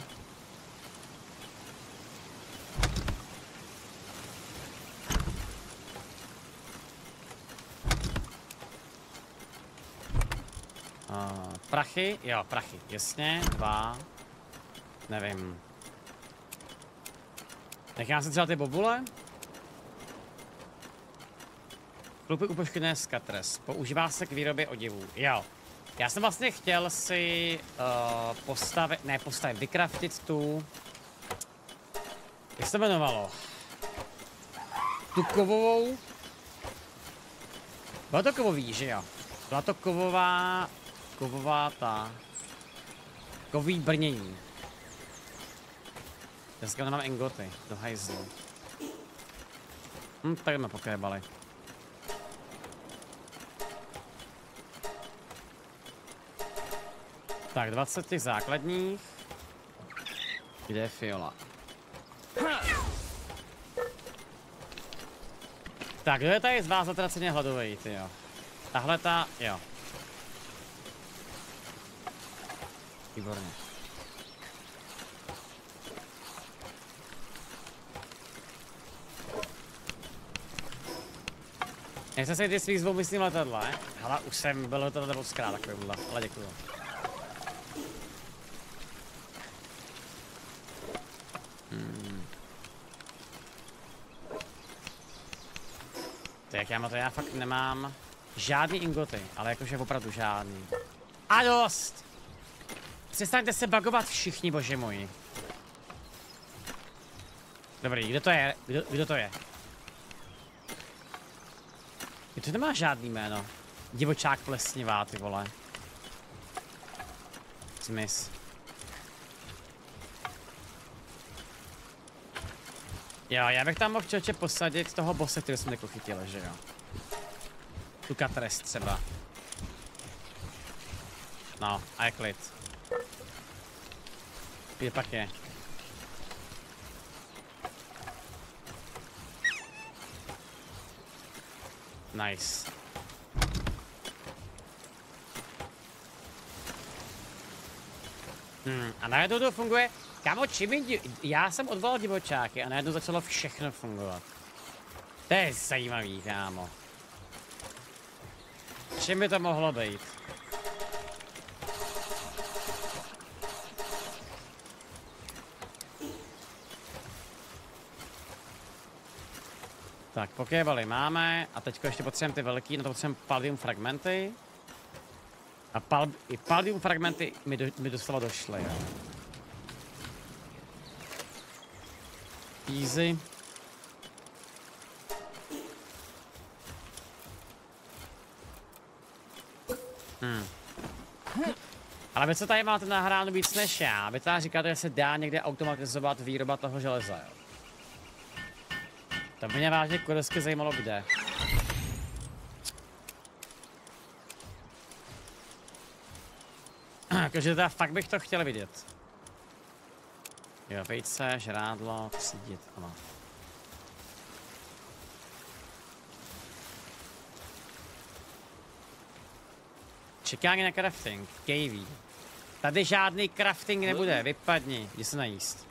Uh, prachy, jo, prachy, jasně, dva. Nevím. Nechám si třeba ty bobule. Klupy upoštěné skatres. Používá se k výrobě oděvů. Jo. Já jsem vlastně chtěl si uh, postavit, ne postavit, vykraftit tu... Jak se to jmenovalo? Tu kovovou... Bylo to kovový, že jo? Byla to kovová... Kovová ta... Kový brnění. Dneska nemám engoty, do hajzlu. Hm, tady jsme pokébali. Tak, dvacet těch základních. Kde je fiola? Tak, kdo je tady z vás zatraceně hladovej, tyjo? Tahle ta, jo. Výborně. Nechce se ty svých zvou myslím letadle? Hele, už jsem byl letadle moc krát takovýmhle, ale děkuju. Hmm. Tak já, to já fakt nemám žádný ingoty, ale jakože opravdu žádný. A dost! Přestaňte se bugovat všichni, bože můj. Dobrý, kdo to je? Kdo, kdo to je? To nemá žádný jméno. Divočák plesnivá, ty vole. Smys. Jo, já bych tam mohl čoče posadit toho bose, který jsme jako chytili, že jo? Tu katres třeba. No, a je klid. Kde pak je? Nice. Hmm, a najednou to funguje. Kámo, čím je, já jsem odvolal divočáky a najednou začalo všechno fungovat. To je zajímavý, kámo. Čím by to mohlo být? Tak, pokébaly máme a teďko ještě potřebujeme ty velký, na to potřebujeme palladium fragmenty. A pal, i palladium fragmenty mi, do, mi doslova došly, jo. Easy. Hmm. Ale vy co tady máte nahráno víc než já? Vy tady říkáte, že se dá někde automatizovat výroba toho železa, jo. To by mě vážně kodesky zajímalo kde. Jakože teda fakt bych to chtěl vidět. Jo, vejce, žrádlo, cítit, ano. Čekání na crafting, K V. Tady žádný crafting nebude, vypadni, jdi se najíst.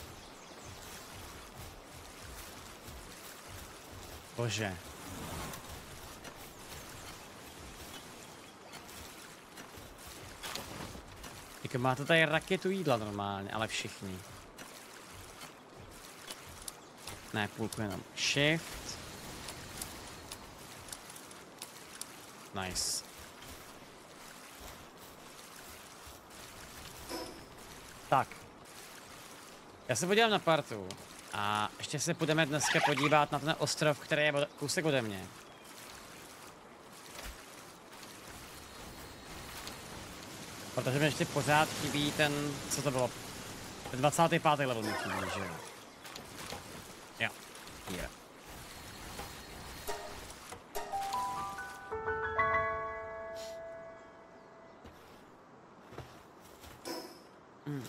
Bože. Jako máte tady raketu jídla normálně, ale všichni. Ne, půlku jenom. Shift. Nice. Tak. Já se podívám na partu. A ještě se půjdeme dneska podívat na ten ostrov, který je kousek ode mě. Protože mi ještě pořád chybí ten, co to bylo, ten dvacátý pátý level mi chybí, že jo. Jo, je. Hmm.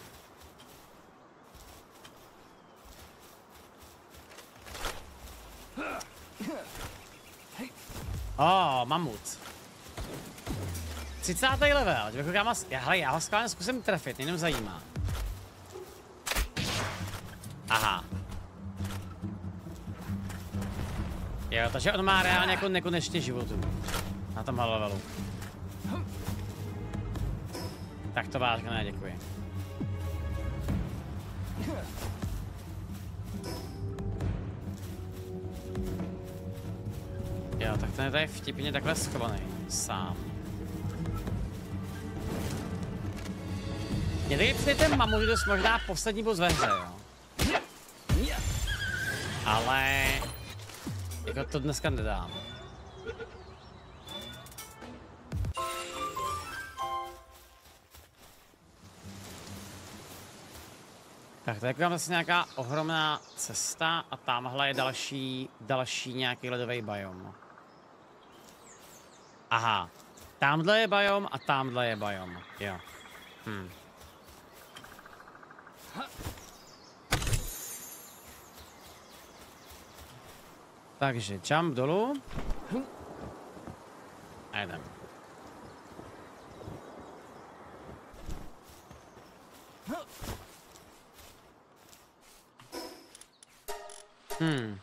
Oh, mamut. třicátý level, že bych ho já, hele, já ho skvěle zkusím trefit, jenom zajímá. Aha. Jo, takže on má reálně jako nekonečně životů. Na tom levelu. Tak to vážně ne, děkuji. Jo, tak ten je tady vtipně takhle schovaný, sám. Mě tady přijde ten mamut, že to je možná poslední boss ve hře, jo. Ale... jako to dneska nedám. Tak tady je zase nějaká ohromná cesta a tamhle je další, další nějaký ledový biom. Aha, tamhle je biom a tamhle je biom, jo. Hm. Takže jump dolů. A jdem. Hmm.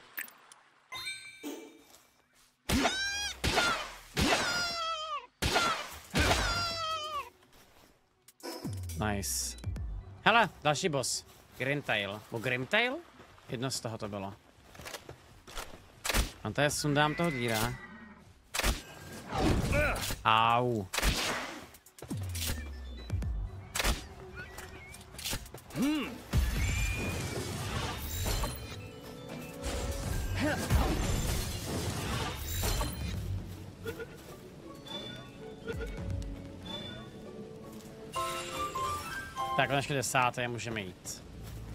Nice. Hele, další boss. Grimtail. O Grimtail? Jedno z toho to bylo. A tady sundám toho díra. Au. Hmm. Tak, konečně desáté můžeme jít.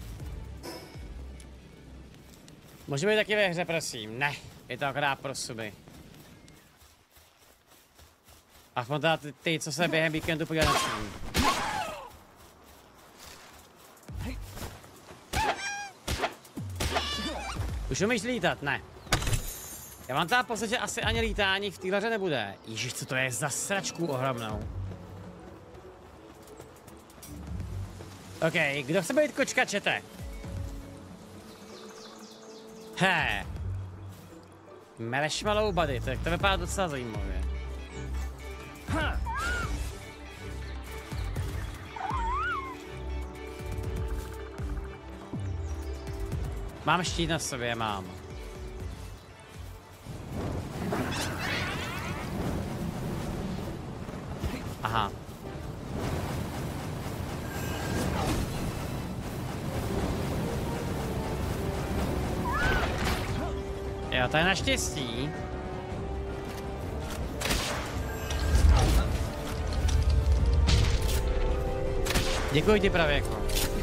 Můžeme jít taky ve hře, prosím. Ne, je to akorát pro suby. Aspoň teda ty, ty, co se během víkendu podívají na stream. Už umíš lítat? Ne. Já mám teda pocit, že asi ani lítání v téhle hře nebude. Ježiš, co to je za sračku ohromnou. OK, kdo chce být kočka, čete? He. Marshmallow Buddy, tak to vypadá docela zajímavě. Ha. Mám štít na sobě, mám. Aha. Jo, to je naštěstí. Děkuji ti, pravěku.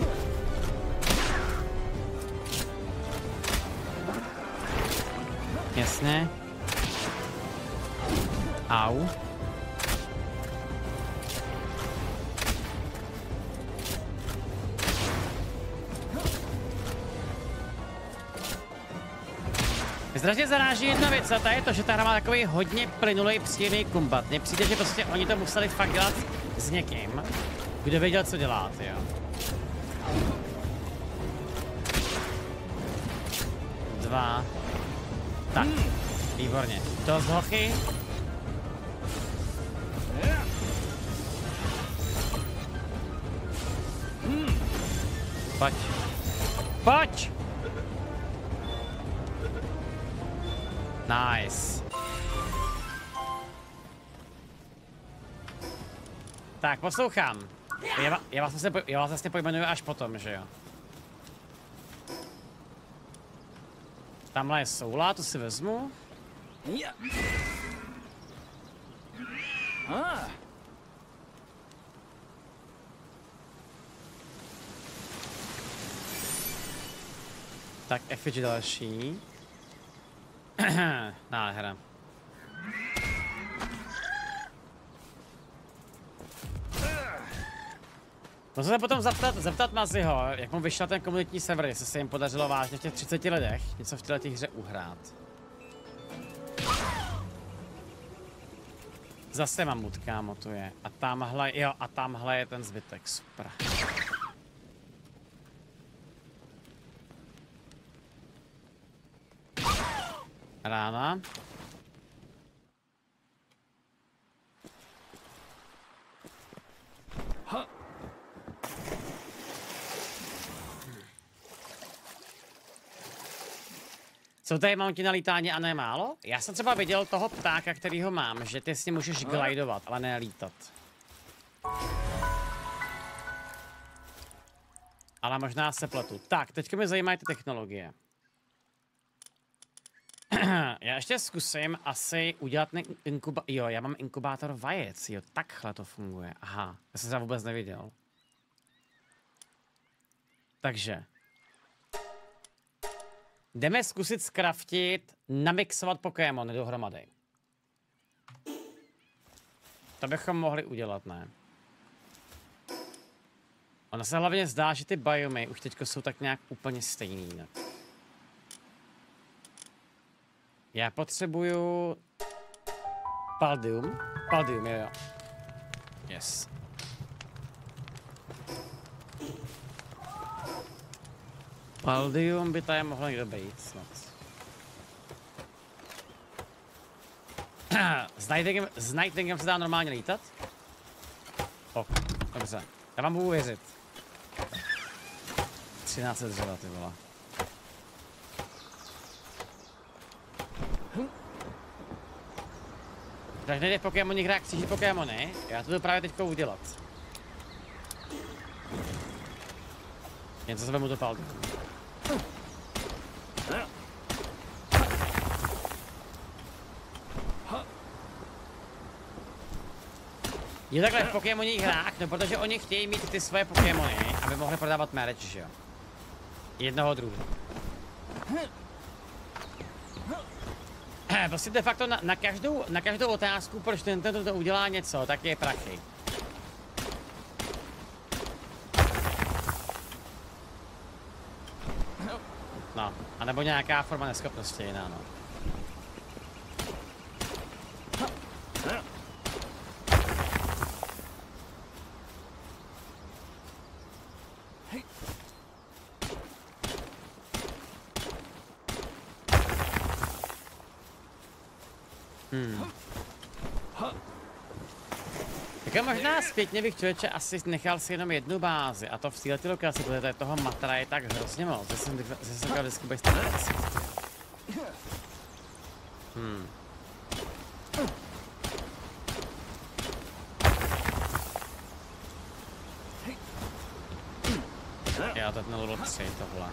Jasně. Au. Strašně zaráží jedna věc, a ta je to, že ta hra má takový hodně plynulý, příjemný kombat. Mně přijde, že prostě oni to museli fakt dělat s někým, kdo věděl, co dělat, jo. Dva. Tak, výborně. To z hochy. Pojď. Pojď! Nice. Tak, poslouchám. Já, já, vás, vlastně, já vás vlastně pojmenuju až potom, že jo? Tamhle je soula, tu si vezmu. Tak, effigy další. Nádhera. Musím se potom zeptat, zeptat Maziho, jak mu vyšel ten komunitní server, jestli se jim podařilo vážně v těch třiceti lidech něco v této hře uhrát. Zase mamut, kámo, tu je. A tamhle, jo, a tamhle je ten zbytek, super. Rána. Co tady mám ti na lítání a ne málo? Já jsem třeba viděl toho ptáka, kterýho mám, že ty s ním můžeš glidovat, ale ne lítat. Ale možná se pletu. Tak, teďka mě zajímají ty technologie. Já ještě zkusím asi udělat inkuba... Jo, já mám inkubátor vajec. Jo, takhle to funguje. Aha, já jsem se vůbec neviděl. Takže. Jdeme zkusit skraftit, namixovat Pokémony dohromady. To bychom mohli udělat, ne? Ono se hlavně zdá, že ty biomy už teďko jsou tak nějak úplně stejný, ne? Já potřebuju... Paldium. Paldium, jo, jo. Yes. Paldium by tady mohlo někdo být snad. S Nightingem, s Nightingem se dá normálně lítat? Ok, dobře. Já vám budu věřit. třináct dřeva, ty vole. Takže nejde v Pokémoních hrát křížit Pokémony, já to jdu právě teďka udělat. Jen co se vemu to Paldium. Je takhle v Pokémoních hrách, no protože oni chtějí mít ty své Pokémony, aby mohli prodávat merch, že jo? Jednoho druhu. Prostě de facto na, na, každou, na každou otázku, proč ten tento to udělá něco, tak je prachy. No, anebo nějaká forma neschopnosti jiná, no. Hmm. Tak možná zpětně bych člověče asi nechal si jenom jednu bázi, a to v této lokaci, protože toho matra je tak hrozně moc, že jsem, že jsem chtěl vždycky být stát. Hmm. Já to na level tři tohle.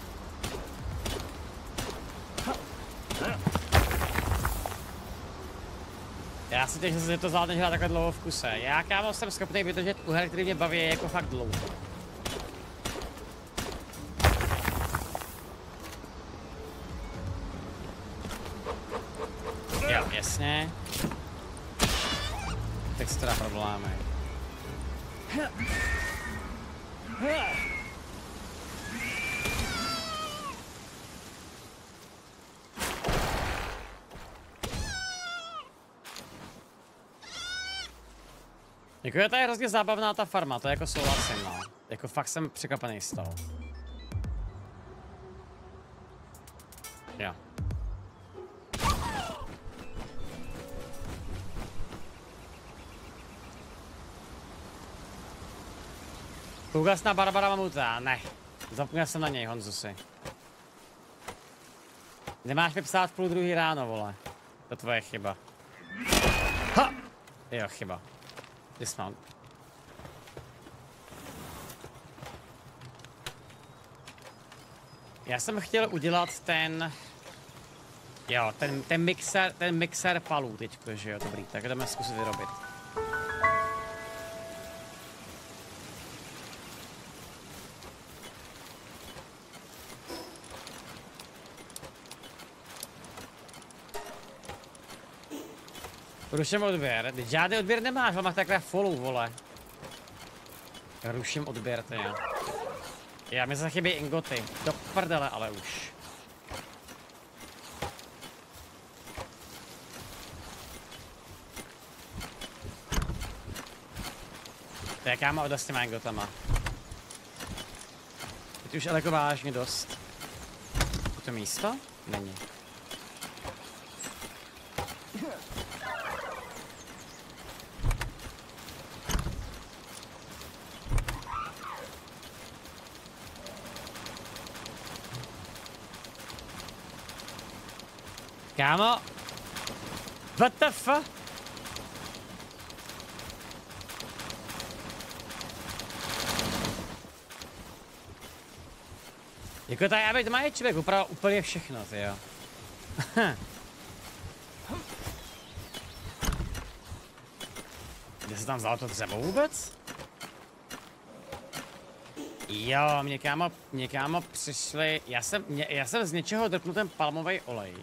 Já si teď, že to zvládne hrát takhle dlouho v kuse. Já, kámo, jsem schopný vydržet u her, který mě baví jako fakt dlouho. Jo, jasně. Textura problémy. Jako je tady hrozně zábavná ta farma, to jako souhlasím, no. Jako fakt jsem překvapený z toho. Jo. Úgasná Barbara Mamuta, ne. Zapomněl jsem na něj, Honzusi. Nemáš mi psát v půl druhý ráno, vole. To tvoje chyba. Ha! Jo, chyba. Dismount. Já jsem chtěl udělat ten... Jo, ten, ten mixer, ten mixer palů teďko, že jo, dobrý, tak jdeme zkusit vyrobit. Ruším odběr, teď žádný odběr nemáš, ale máš takhle follow, vole. Ruším odběr, ty jo. Já mi se chybí ingoty, do prdele, ale už. To je kámo dost s těma ingotama. Teď už ale jako vážně dost. Je to místo? Není. Kámo. What the fuck? Jako tady, aby to má člověk upravil úplně všechno, ty jo. Kde se tam vzalo to dřevo vůbec? Jo, mě kámo, mě kámo přišli, já jsem, mě, já jsem z něčeho drknul ten palmový olej.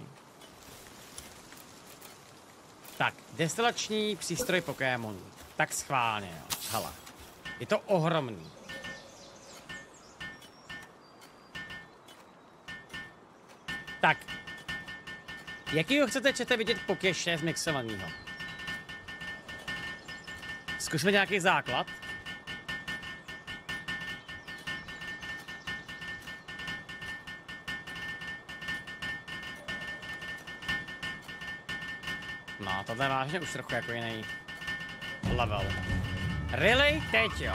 Tak, destilační přístroj Pokémonů. Tak schválně, jo, hele. Je to ohromný. Tak. Jakýho chcete, čete, vidět pokéše zmixovanýho? Zkusme nějaký základ. No, tohle je vážně už trochu jako jiný level. Really? Teď jo.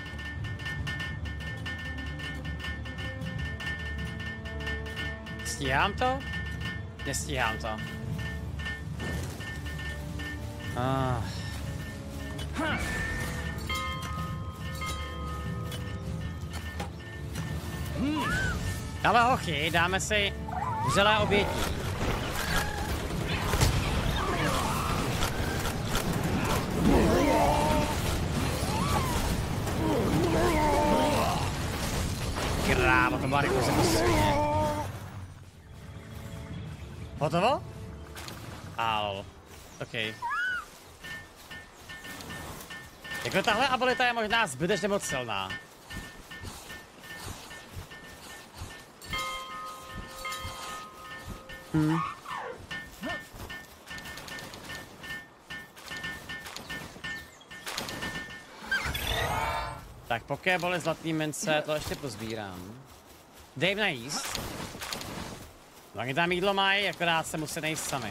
Stíhám to? Nestíhám to. Ah. Hm. Hm. Ale hochy, dáme si vřelé obětí. Krávo, to byla rychlost jako svině. Hotovo? Al. OK. Jako tahle abilita je možná zbytečně moc silná. Hmm. Tak pokéboly, zlatý mince, to ještě pozbírám. Dej jim najíst. No, oni tam jídlo mají, akorát se musí najíst sami.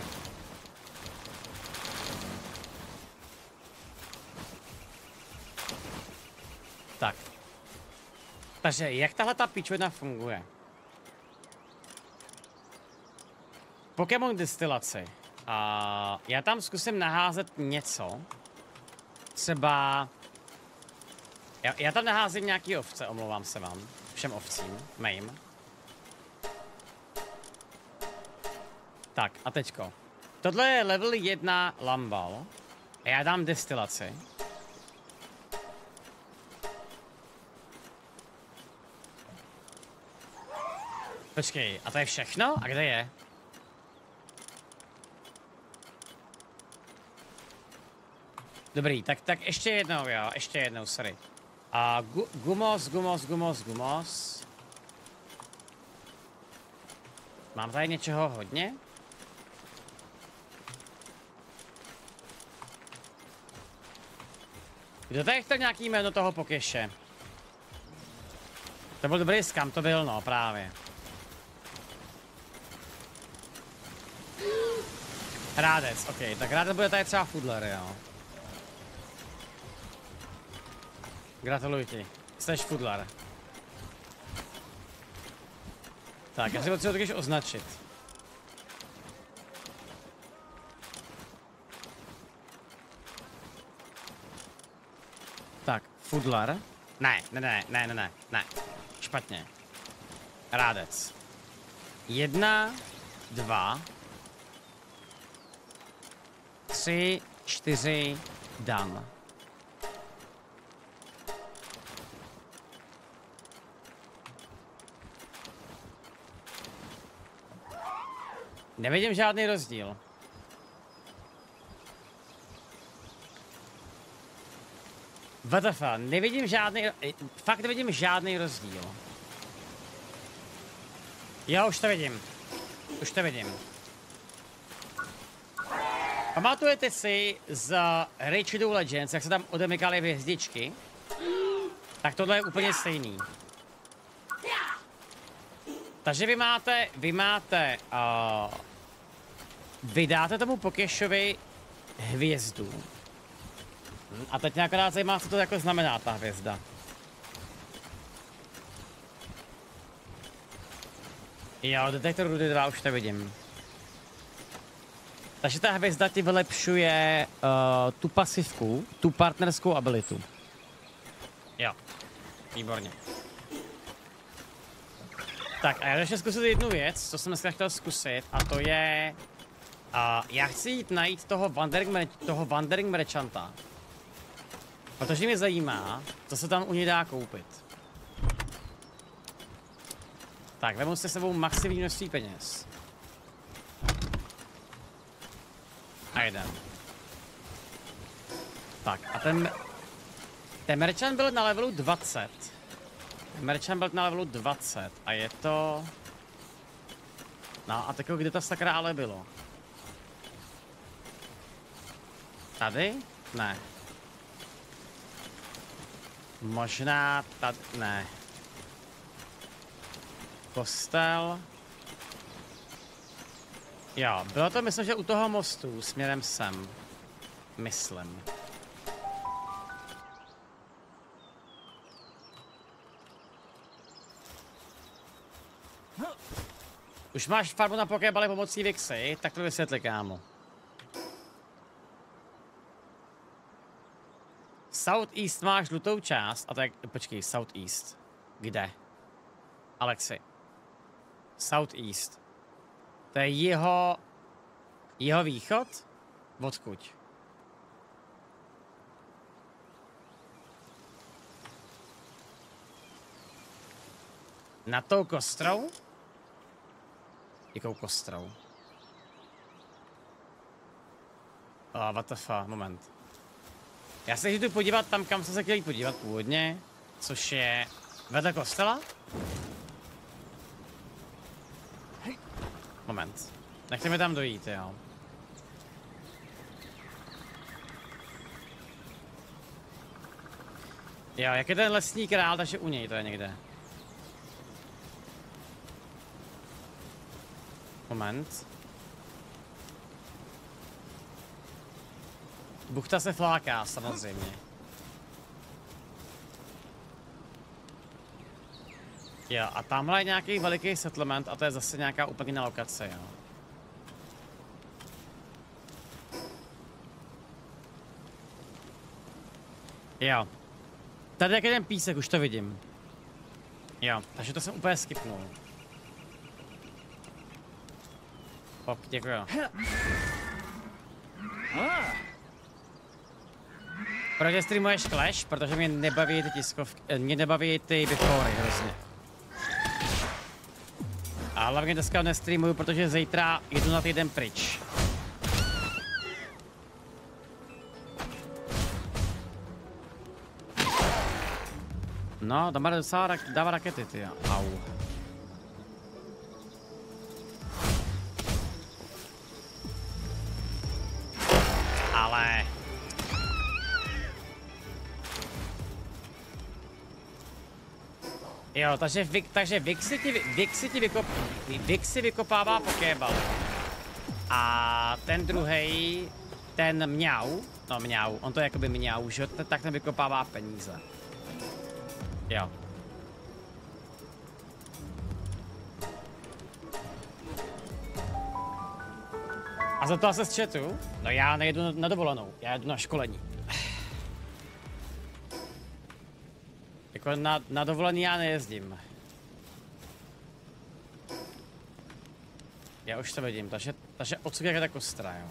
Tak. Takže jak tahle ta píčovina funguje? Pokémon destilaci. A já tam zkusím naházet něco. Třeba... Já, já tam naházím nějaký ovce, omlouvám se vám. Všem ovcím, mým. Tak, a teďko. Tohle je level jedna Lambal. A já dám destilaci. Počkej, a to je všechno? A kde je? Dobrý, tak, tak ještě jednou, jo, ještě jednou, sorry. A gu, gumos, gumos, gumos, gumos. Mám tady něčeho hodně? Kdo tady chtěl nějaký jméno toho pokéše? To byl dobrý skam, to byl, no, právě. Rádec, ok, tak Rádec bude tady třeba Fudler, jo. Gratuluji ti, jsi Fudler. Tak, já si potřebuji totiž označit. Tak, Fudler. Ne, ne, ne, ne, ne, ne, ne. Špatně. Rádec. Jedna, dva, tři, čtyři, Dan. Nevidím žádný rozdíl. W T F, nevidím žádný, fakt nevidím žádný rozdíl. Jo, už to vidím. Už to vidím. Pamatujete si z Raid Shadow Legends, jak se tam odemykaly hvězdičky? Tak tohle je úplně stejný. Takže vy máte, vy máte, uh, vy dáte tomu Pokéšovi hvězdu. A teď mě akorát zajímá, co to jako znamená ta hvězda. Jo, detektor rudy dva už to vidím. Takže ta hvězda ti vylepšuje uh, tu pasivku, tu partnerskou abilitu. Jo, výborně. Tak a já ještě zkusit jednu věc, co jsem dneska chtěl zkusit, a to je... Uh, já chci jít najít toho Wandering, toho Wandering Merchanta. Protože mě zajímá, co se tam u něj dá koupit. Tak, vemu si s sebou maximální množství peněz. A jdem. Tak, a ten... Ten merchant byl na levelu dvacet. Ten merchant byl na levelu dvacet a je to... No a tak kde to sakra ale bylo? Tady? Ne. Možná tady... Ne. Kostel. Jo, bylo to myslím, že u toho mostu směrem sem. Myslím. Už máš farmu na pokébaly pomocí Vixy, tak to vysvětli, kámo. Southeast máš žlutou část, a tak, počkej, Southeast. Kde? Alexi. Southeast. To je jeho... jeho východ? Odkud? Na tou kostrou? Jakou kostrou? Oh, what the fuck, moment. Já se jdu podívat tam, kam jsem se chtěl podívat původně, což je vedle kostela. Moment. Nechceme tam dojít, jo. Jo, jak je ten lesní král, takže u něj to je někde. Moment. Buchta se fláká, samozřejmě. Jo, a tamhle je nějaký veliký settlement a to je zase nějaká úplně jiná lokace, jo. Jo. Tady jak je ten písek, už to vidím. Jo, takže to jsem úplně skipnul. Ok, děkuju. Proč streamuješ Clash? Protože mě nebaví ty tiskovky, mě nebaví ty bifory hrozně. A hlavně dneska nestreamuju, protože zítra jdu na týden pryč. No, dává docela rak dává rakety, ty. Au. Ale... Jo, takže, Vik, takže Vixy ti, Vixy ti vykop, Vixy vykopává pokébaly. A ten druhej, ten mňau, no mňau, on to je jakoby mňau, že tak ten vykopává peníze. Jo. A za to se z chatu? No já nejedu na dovolenou, já jedu na školení. Jako na, na dovolený já nejezdím. Já už to vidím, takže, takže odsud jak je ta kostra, jo.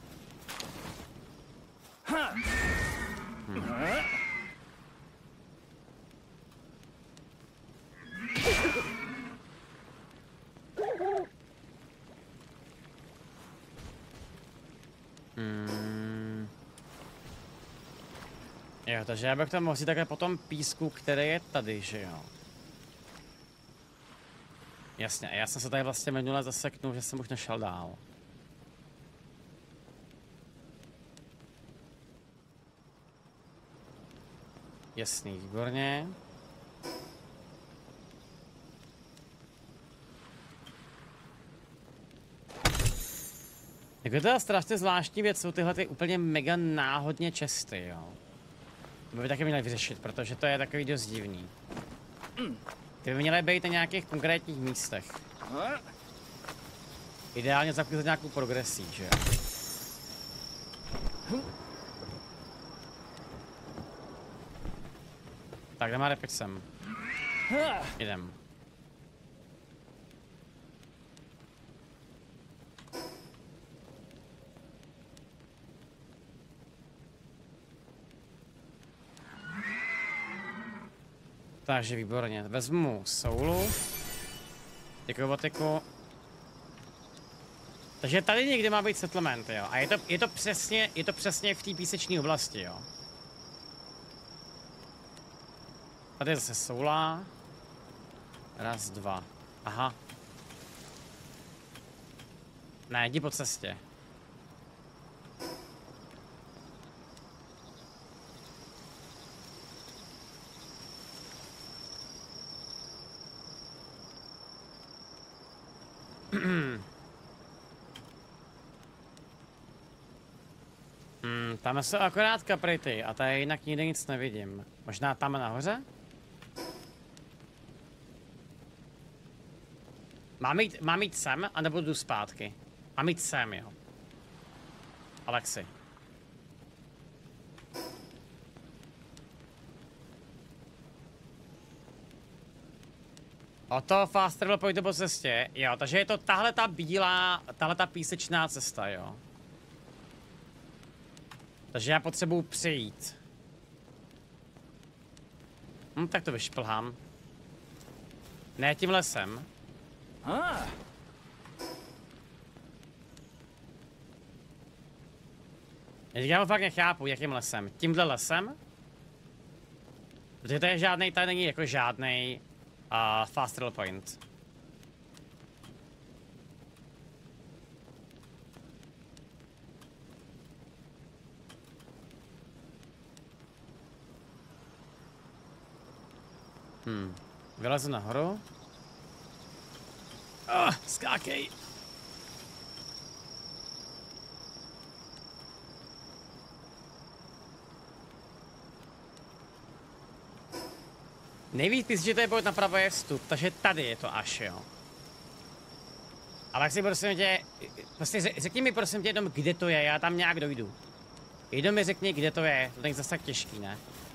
Hm. Hmm. Jo, takže já bych tam mohl si takhle po tom písku, který je tady, že jo. Jasně, a já jsem se tady vlastně minule zaseknul, že jsem už nešel dál. Jasný, výborně. Jako to je strašně zvláštní věc, jsou tyhle ty úplně mega náhodně česty, jo. To by taky měli vyřešit, protože to je takový dost divný. Ty by měly být na nějakých konkrétních místech. Ideálně za nějakou progresí, že jo. Tak jdeme repit sem. Jdem. Takže výborně, vezmu soulu. Děkuji, botiku. Takže tady někde má být settlement, jo. A je to, je to přesně, je to přesně v té písečné oblasti, jo. Tady je zase soula. Raz, dva. Aha. Ne, jdi po cestě. Hmm, tam jsou akorát kaprity a tady jinak nikde nic nevidím. Možná tam nahoře? Mám jít, mám jít sem, anebo jdu zpátky? Mám jít sem, jo. Alexi. O to fast travel pojďte po cestě, jo, takže je to tahle ta bílá, tahle ta písečná cesta, jo. Takže já potřebuju přejít. Hm, tak to vyšplhám. Ne tím lesem. Ah. Já ho fakt nechápu, jakým lesem. Tímhle lesem? Protože to je žádnej, tady není jako žádnej uh, fast travel point. Hmm. Vylezu nahoru. Oh, skákej. Nejvíc píš, že to je pojď napravo je vstup, takže tady je to až, jo. Ale jak si prosím tě, prostě řekni mi prosím tě jenom, kde to je, já tam nějak dojdu. Jenom mi řekni, kde to je, to není zase tak těžký, ne?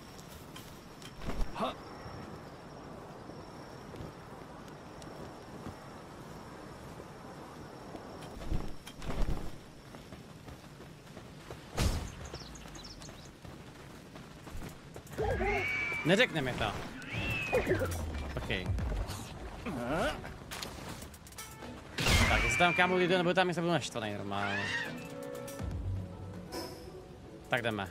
Neřekne mi to. OK. Tak, jestli tam kámo jdu, nebo tam se budu naštvaný normálně. Tak jdeme.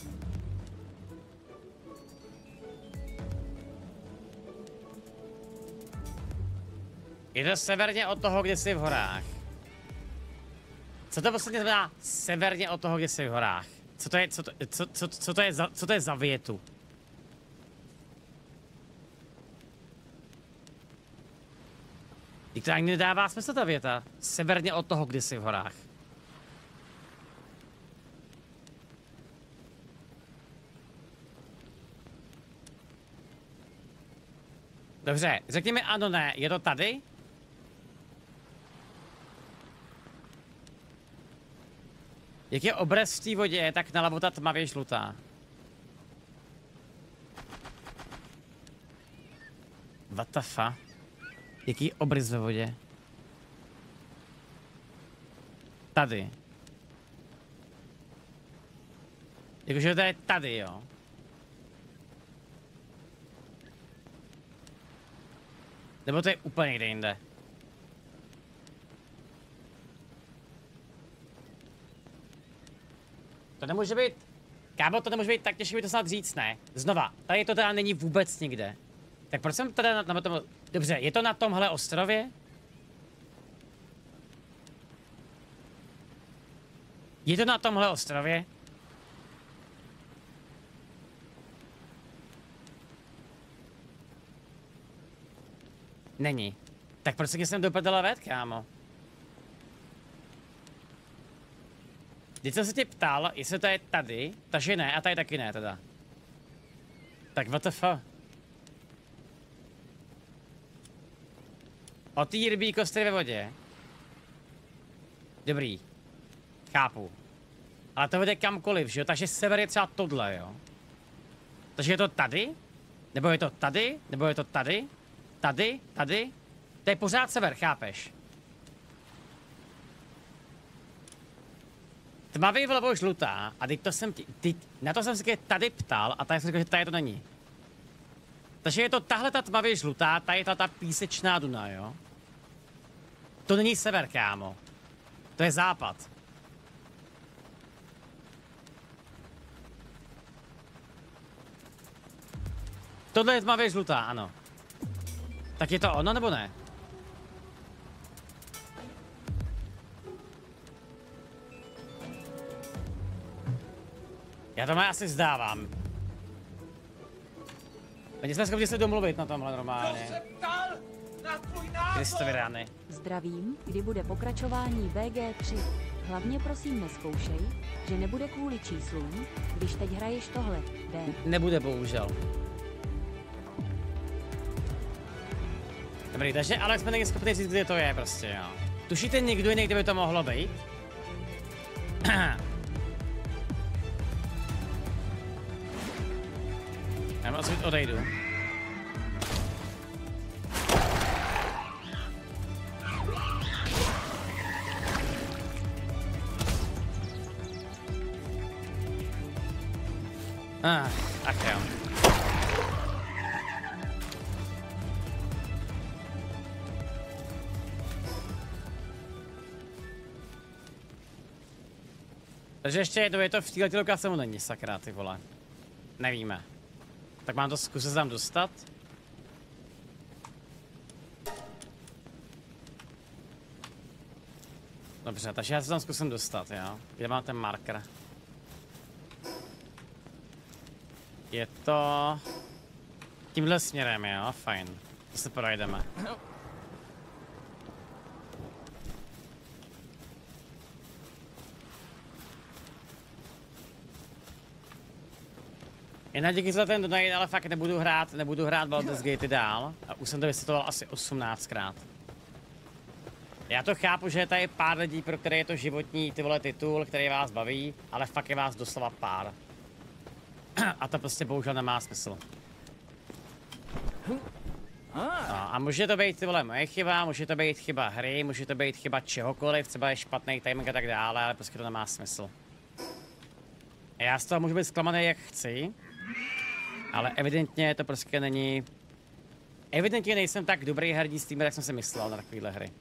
Jde severně od toho, kde jsi v horách. Co to posledně znamená severně od toho, kde jsi v horách? Co to je, co to, co, co, co to je za, co to je za větu? I to ani nedává smysl ta věta. Severně od toho, kde jsi v horách. Dobře, řekni mi ano, ne, je to tady? Jak je obraz v té vodě, tak nalevo ta tmavě žlutá. What the fuck? Jaký obrys ve vodě? Tady. Jakože to je tady, jo. Nebo to je úplně někde jinde. To nemůže být... Kámo, to nemůže být tak těžké, by to snad říct, ne? Znova, tady to teda není vůbec nikde. Tak proč jsem teda na, na tom... Dobře, je to na tomhle ostrově? Je to na tomhle ostrově? Není. Tak proč jsem do prdele ved, kámo? Když jsem se tě ptal, jestli to je tady, takže ne, a tady taky ne teda. Tak what the fuck? O té rybí kostry ve vodě. Dobrý. Chápu. Ale to vede kamkoliv, že jo? Takže sever je třeba tohle, jo? Takže je to tady? Nebo je to tady? Nebo je to tady? Tady? Tady? To je pořád sever, chápeš? Tmavý vlevo žlutá a teď to jsem, teď, na to jsem se tady ptal a tady jsem řekl, že tady to není. Takže je to tahle ta tmavě žlutá, tady je ta, ta písečná duna, jo? To není sever, kámo. To je západ. Tohle je tmavě žlutá, ano. Tak je to ono, nebo ne? Já to má asi zdávám. Oni jsme schopni se domluvit na tomhle normálně. Kristové rány. Zdravím, kdy bude pokračování V G tři. Hlavně prosím nezkoušej, že nebude kvůli číslům, když teď hraješ tohle, D. Nebude, bohužel. Dobrý, takže Alex jsme není schopný říct, kde to je prostě, jo. Tušíte někdo jiný, kde by to mohlo být? Já moc odejdu. Ah, ach jo. Takže ještě jednou, je to v této lokaci mu není, sakra, ty vole. Nevíme. Tak mám to zkusit tam dostat? Dobře, takže já se tam zkusím dostat, jo. Kde mám ten marker? Je to... tímhle směrem, jo, fajn. To se projdeme. Jinak díky za ten donate, ale fakt nebudu hrát, nebudu hrát Baldur's Gate dál. A už jsem to vysvětloval asi osmnáctkrát. Já to chápu, že je tady pár lidí, pro které je to životní ty vole titul, který vás baví, ale fakt je vás doslova pár. A to prostě bohužel nemá smysl. No, a může to být ty vole moje chyba, může to být chyba hry, může to být chyba čehokoliv, třeba je špatný timing a tak dále, ale prostě to nemá smysl. Já z toho můžu být zklamaný jak chci, ale evidentně to prostě není... Evidentně nejsem tak dobrý herní streamer, jak jsem si myslel na takovýhle hry.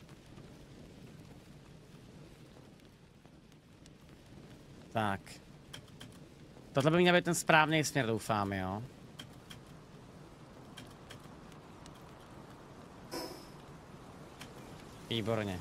Tak. Tohle by měl být ten správný směr, doufám, jo. Výborně.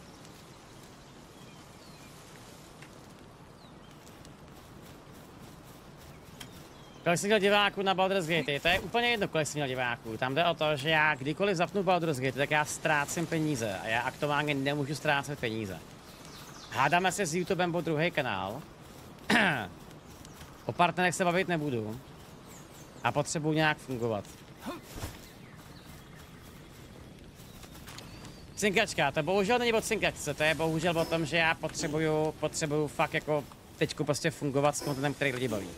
Kolik jsem měl diváků na Baldur's Gate? To je úplně jedno, kolik jsem měl diváků. Tam jde o to, že já kdykoliv zapnu Baldur's Gate, tak já ztrácím peníze. A já aktuálně nemůžu ztrácet peníze. Hádáme se s YouTubem po druhý kanál. O partnerech se bavit nebudu. A potřebuji nějak fungovat. Cinkačka, to bohužel není o cinkačce, to je bohužel o tom, že já potřebuju, potřebuju fakt jako teďku prostě fungovat s contentem, který lidi baví.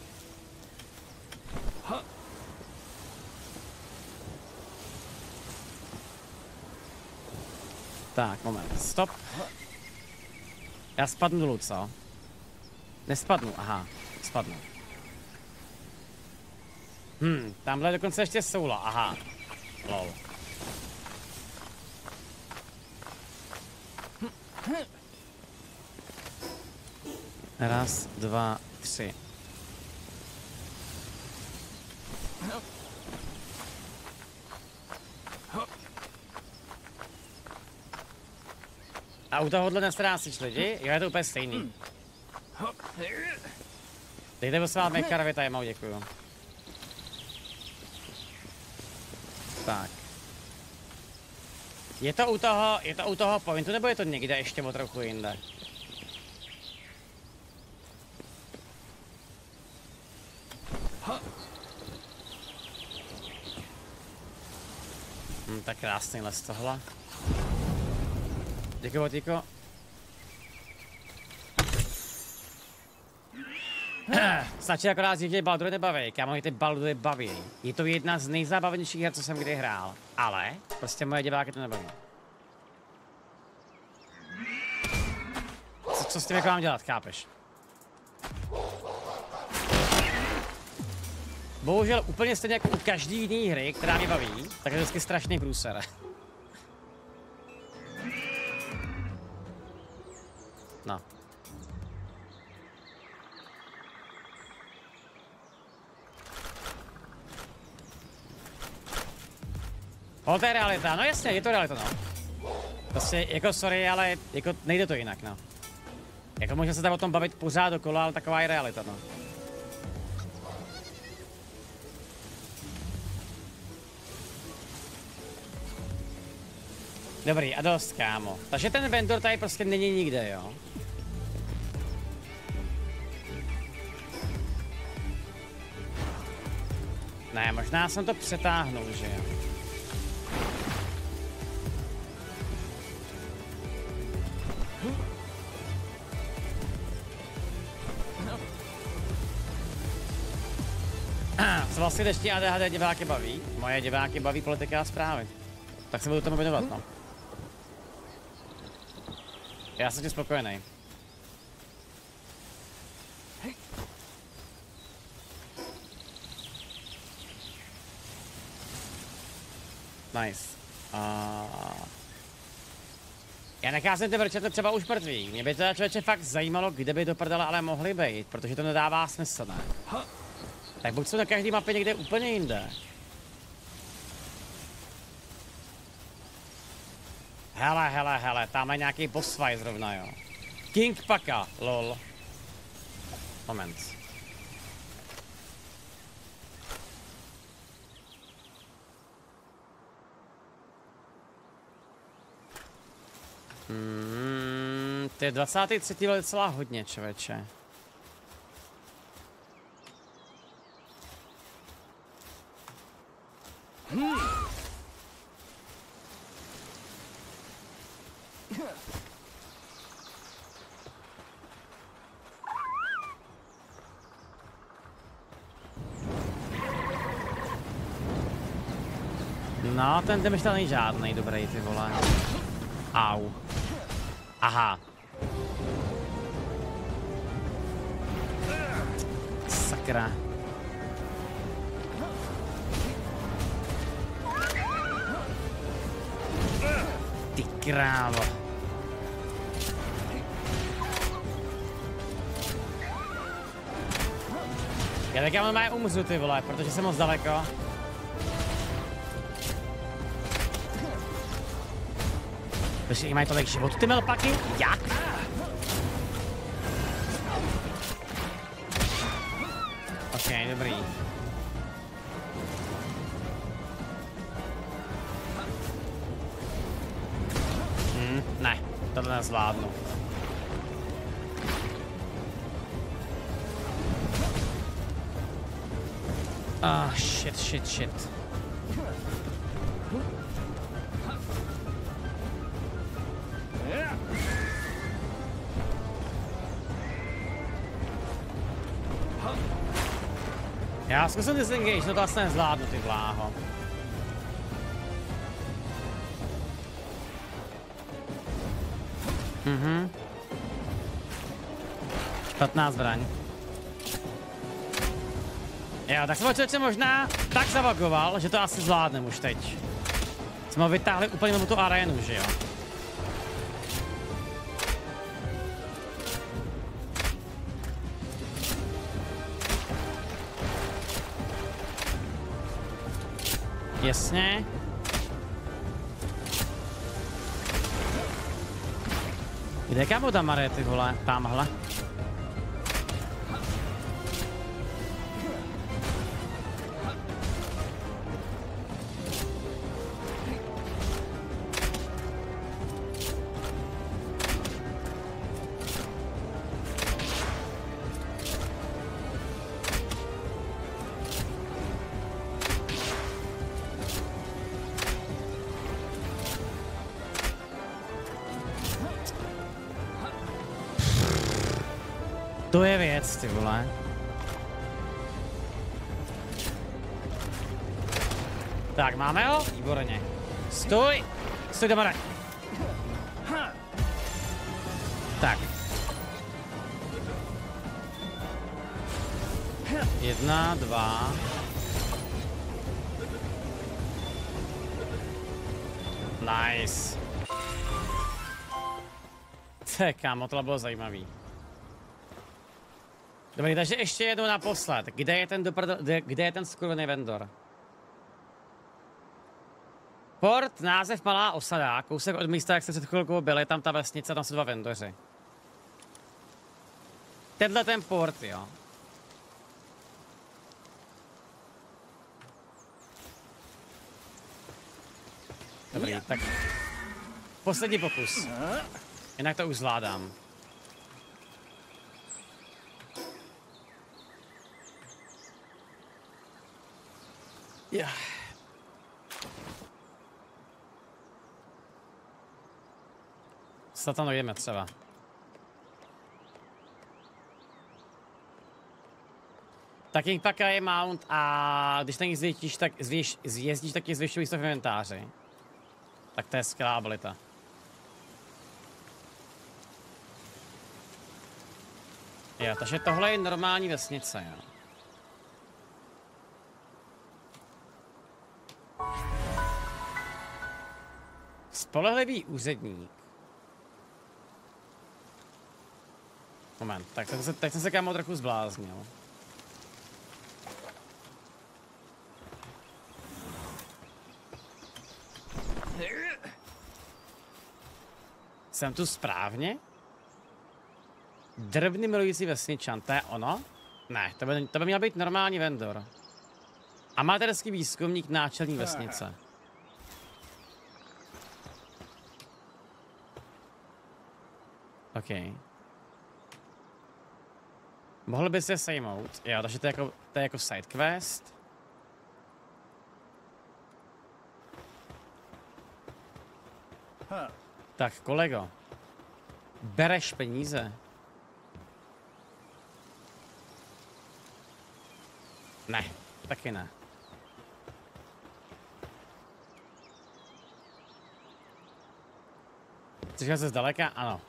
Tak, moment, stop. Já spadnu dolů, co? Nespadnu, aha, spadnu. Hm, tamhle je dokonce ještě soula, aha. Lol. Raz, dva, tři. A u tohohle nestrácíš lidi? Jo, je to úplně stejný. Dejte poslat Mekarovi timeout, děkuju. Tak. Je to u toho, je to u toho pointu, nebo je to někde ještě o trochu jinde? Hm, tak krásný les tohle. Děkuju, Týko. Stačí akorát říct, že Baldury nebaví. Kámo, mě ty Baldury baví. Je to jedna z nejzábavnějších her, co jsem kdy hrál. Ale prostě moje diváky to nebaví. Co, co s tím jako mám dělat, chápeš? Bohužel úplně stejně jako u každý jiný hry, která mě baví, tak je vždycky strašný průser. No. O, to je realita, no jasně, je to realita, no. Prostě, jako sorry, ale jako nejde to jinak, no. Jako můžeme se tam o tom bavit pořád dokola, ale taková je realita, no. Dobrý, a dost, kámo. Takže ten vendor tady prostě není nikde, jo? Ne, možná jsem to přetáhnul, že jo? Co vlastně dnešní A D H D diváky baví? Moje diváky baví politika a zprávy. Tak se budu tomu věnovat, no. Já jsem tě spokojený. Nice. Uh... Já necházím ty vrčete třeba už mrtví. Mě by teda člověče fakt zajímalo, kde by do prdele ale mohli být, protože to nedává smysl, ne? Tak buď jsou na každý mapě někde úplně jinde. Hele, hele, hele, tam je nějaký boss fight zrovna, jo. King Paka, lol. Moment. Hmm, to je dvacátý třetí docela hodně, člověče. Hmm. No, ten ten ještě není žádnej dobrý, ty vole. Au. Aha. Sakra. Ty krávo. Já tak já mám umřu, ty vole, protože jsem moc daleko. Protože jí mají tolik životů, ty melpaky? Jak? Ok, dobrý. Hm, ne, tohle nezvládnu. Ah, oh, shit, shit, shit. Já zkusím disengage, no to asi nezvládnu, ty vláho. Mhm. špatná zbraň. Jo, tak jsem ho možná tak zavagoval, že to asi zvládnem už teď. Jsme ho vytáhli úplně mimo tu arénu, že jo? Jasně. Kde kámo tam Marie, ty vole? Tamhle. To je věc, ty vole. Tak, máme ho? Výborně. Stůj! Stůj do mora. Tak. Jedna, dva. Nice. Te, kámo, tohle bylo zajímavý. Dobrý, takže ještě jednou naposled. Kde je ten dopr... kde je ten skurvený vendor? Port, název Malá osada, kousek od místa, jak jste před chvilkou byli, tam ta vesnice, tam jsou dva vendoři. Tenhle ten port, jo. Dobrý, tak poslední pokus. Jinak to už zvládám. Yeah. Snad tam dojdeme třeba. Taking Paka je mount a když na nich zvětíš, tak zvěš, zjezdíš, tak je zvětšují se v inventáři. Tak to je skvělá abilita. Jo, takže tohle je normální vesnice, jo. Spolehlivý úředník. Moment, tak teď jsem, teď jsem se kámo trochu zbláznil. Jsem tu správně? Drobný milující vesničan, to je ono? Ne, to by, to by měl být normální vendor. Amatérský výzkumník náčelní vesnice. OK. Mohl by se sejmout, jo, takže to je jako, to je jako side quest. Tak, kolego. Bereš peníze? Ne, taky ne. Přišel se zdaleka? Ano.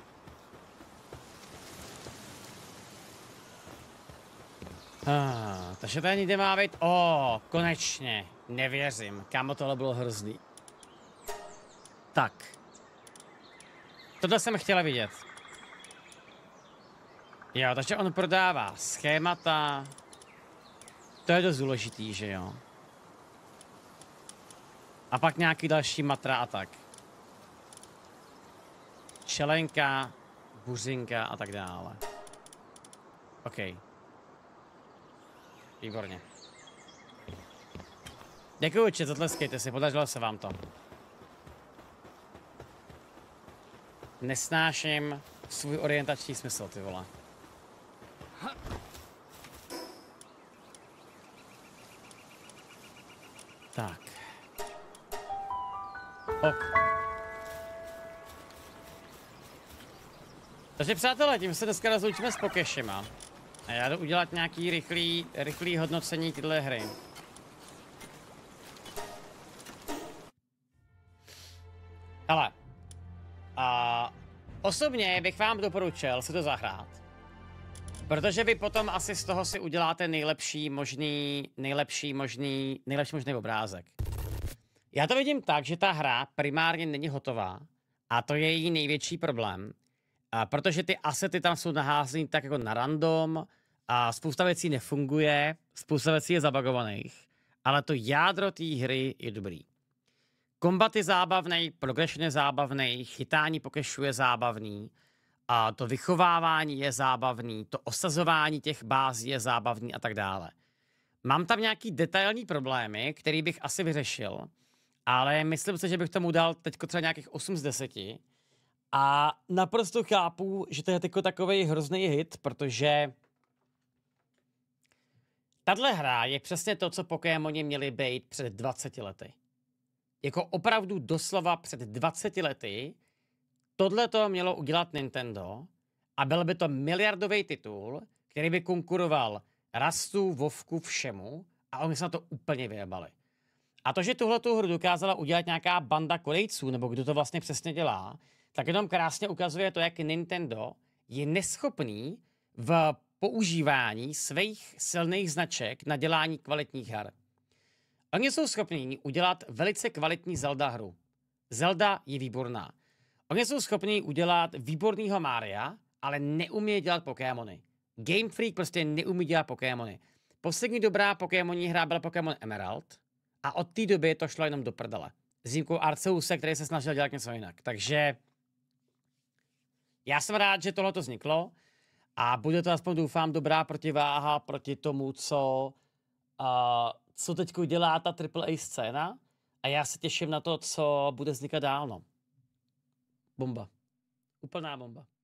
Ah, takže tady někde má být. O, oh, konečně. Nevěřím. Kámo, tohle bylo hrozný. Tak. Tohle jsem chtěla vidět. Jo, takže on prodává schémata. To je dost důležitý, že jo? A pak nějaký další matra a tak. Čelenka, buřinka a tak dále. OK. Výborně. Děkuju, če, zatleskejte si, podařilo se vám to. Nesnáším svůj orientační smysl, ty vole. Tak. Ok. Takže přátelé, tím se dneska rozloučíme s Pokešima. A já jdu udělat nějaký rychlý, rychlý hodnocení tyhle hry. Hele. A osobně bych vám doporučil si to zahrát. Protože vy potom asi z toho si uděláte nejlepší možný, nejlepší možný, nejlepší možný obrázek. Já to vidím tak, že ta hra primárně není hotová. A to je její největší problém. A protože ty asety tam jsou naházeny tak jako na random a spousta věcí nefunguje, spousta věcí je zabagovaných, ale to jádro té hry je dobrý. Kombat je zábavný, progression je zábavný, chytání pokešu je zábavný, a to vychovávání je zábavný, to osazování těch bází je zábavný a tak dále. Mám tam nějaký detailní problémy, který bych asi vyřešil, ale myslím si, že bych tomu dal teď třeba nějakých osm z deseti. A naprosto chápu, že to je jako takovej hrozný hit, protože tahle hra je přesně to, co Pokémoni měli být před dvaceti lety. Jako opravdu doslova před dvaceti lety tohle to mělo udělat Nintendo a byl by to miliardový titul, který by konkuroval Rastu, Vovku, všemu a oni se na to úplně vyjebali. A to, že tuhle tu hru dokázala udělat nějaká banda Korejců, nebo kdo to vlastně přesně dělá, tak jenom krásně ukazuje to, jak Nintendo je neschopný v používání svých silných značek na dělání kvalitních her. Oni jsou schopní udělat velice kvalitní Zelda hru. Zelda je výborná. Oni jsou schopní udělat výborného Mária, ale neumí dělat Pokémony. Game Freak prostě neumí dělat Pokémony. Poslední dobrá Pokémonní hra byla Pokémon Emerald a od té doby to šlo jenom do prdele. S výjimkou Arceuse, který se snažil dělat něco jinak. Takže já jsem rád, že tohle to vzniklo a bude to aspoň doufám dobrá protiváha proti tomu, co, uh, co teď dělá ta triple A scéna a já se těším na to, co bude vznikat dál. No. Bomba. Úplná bomba.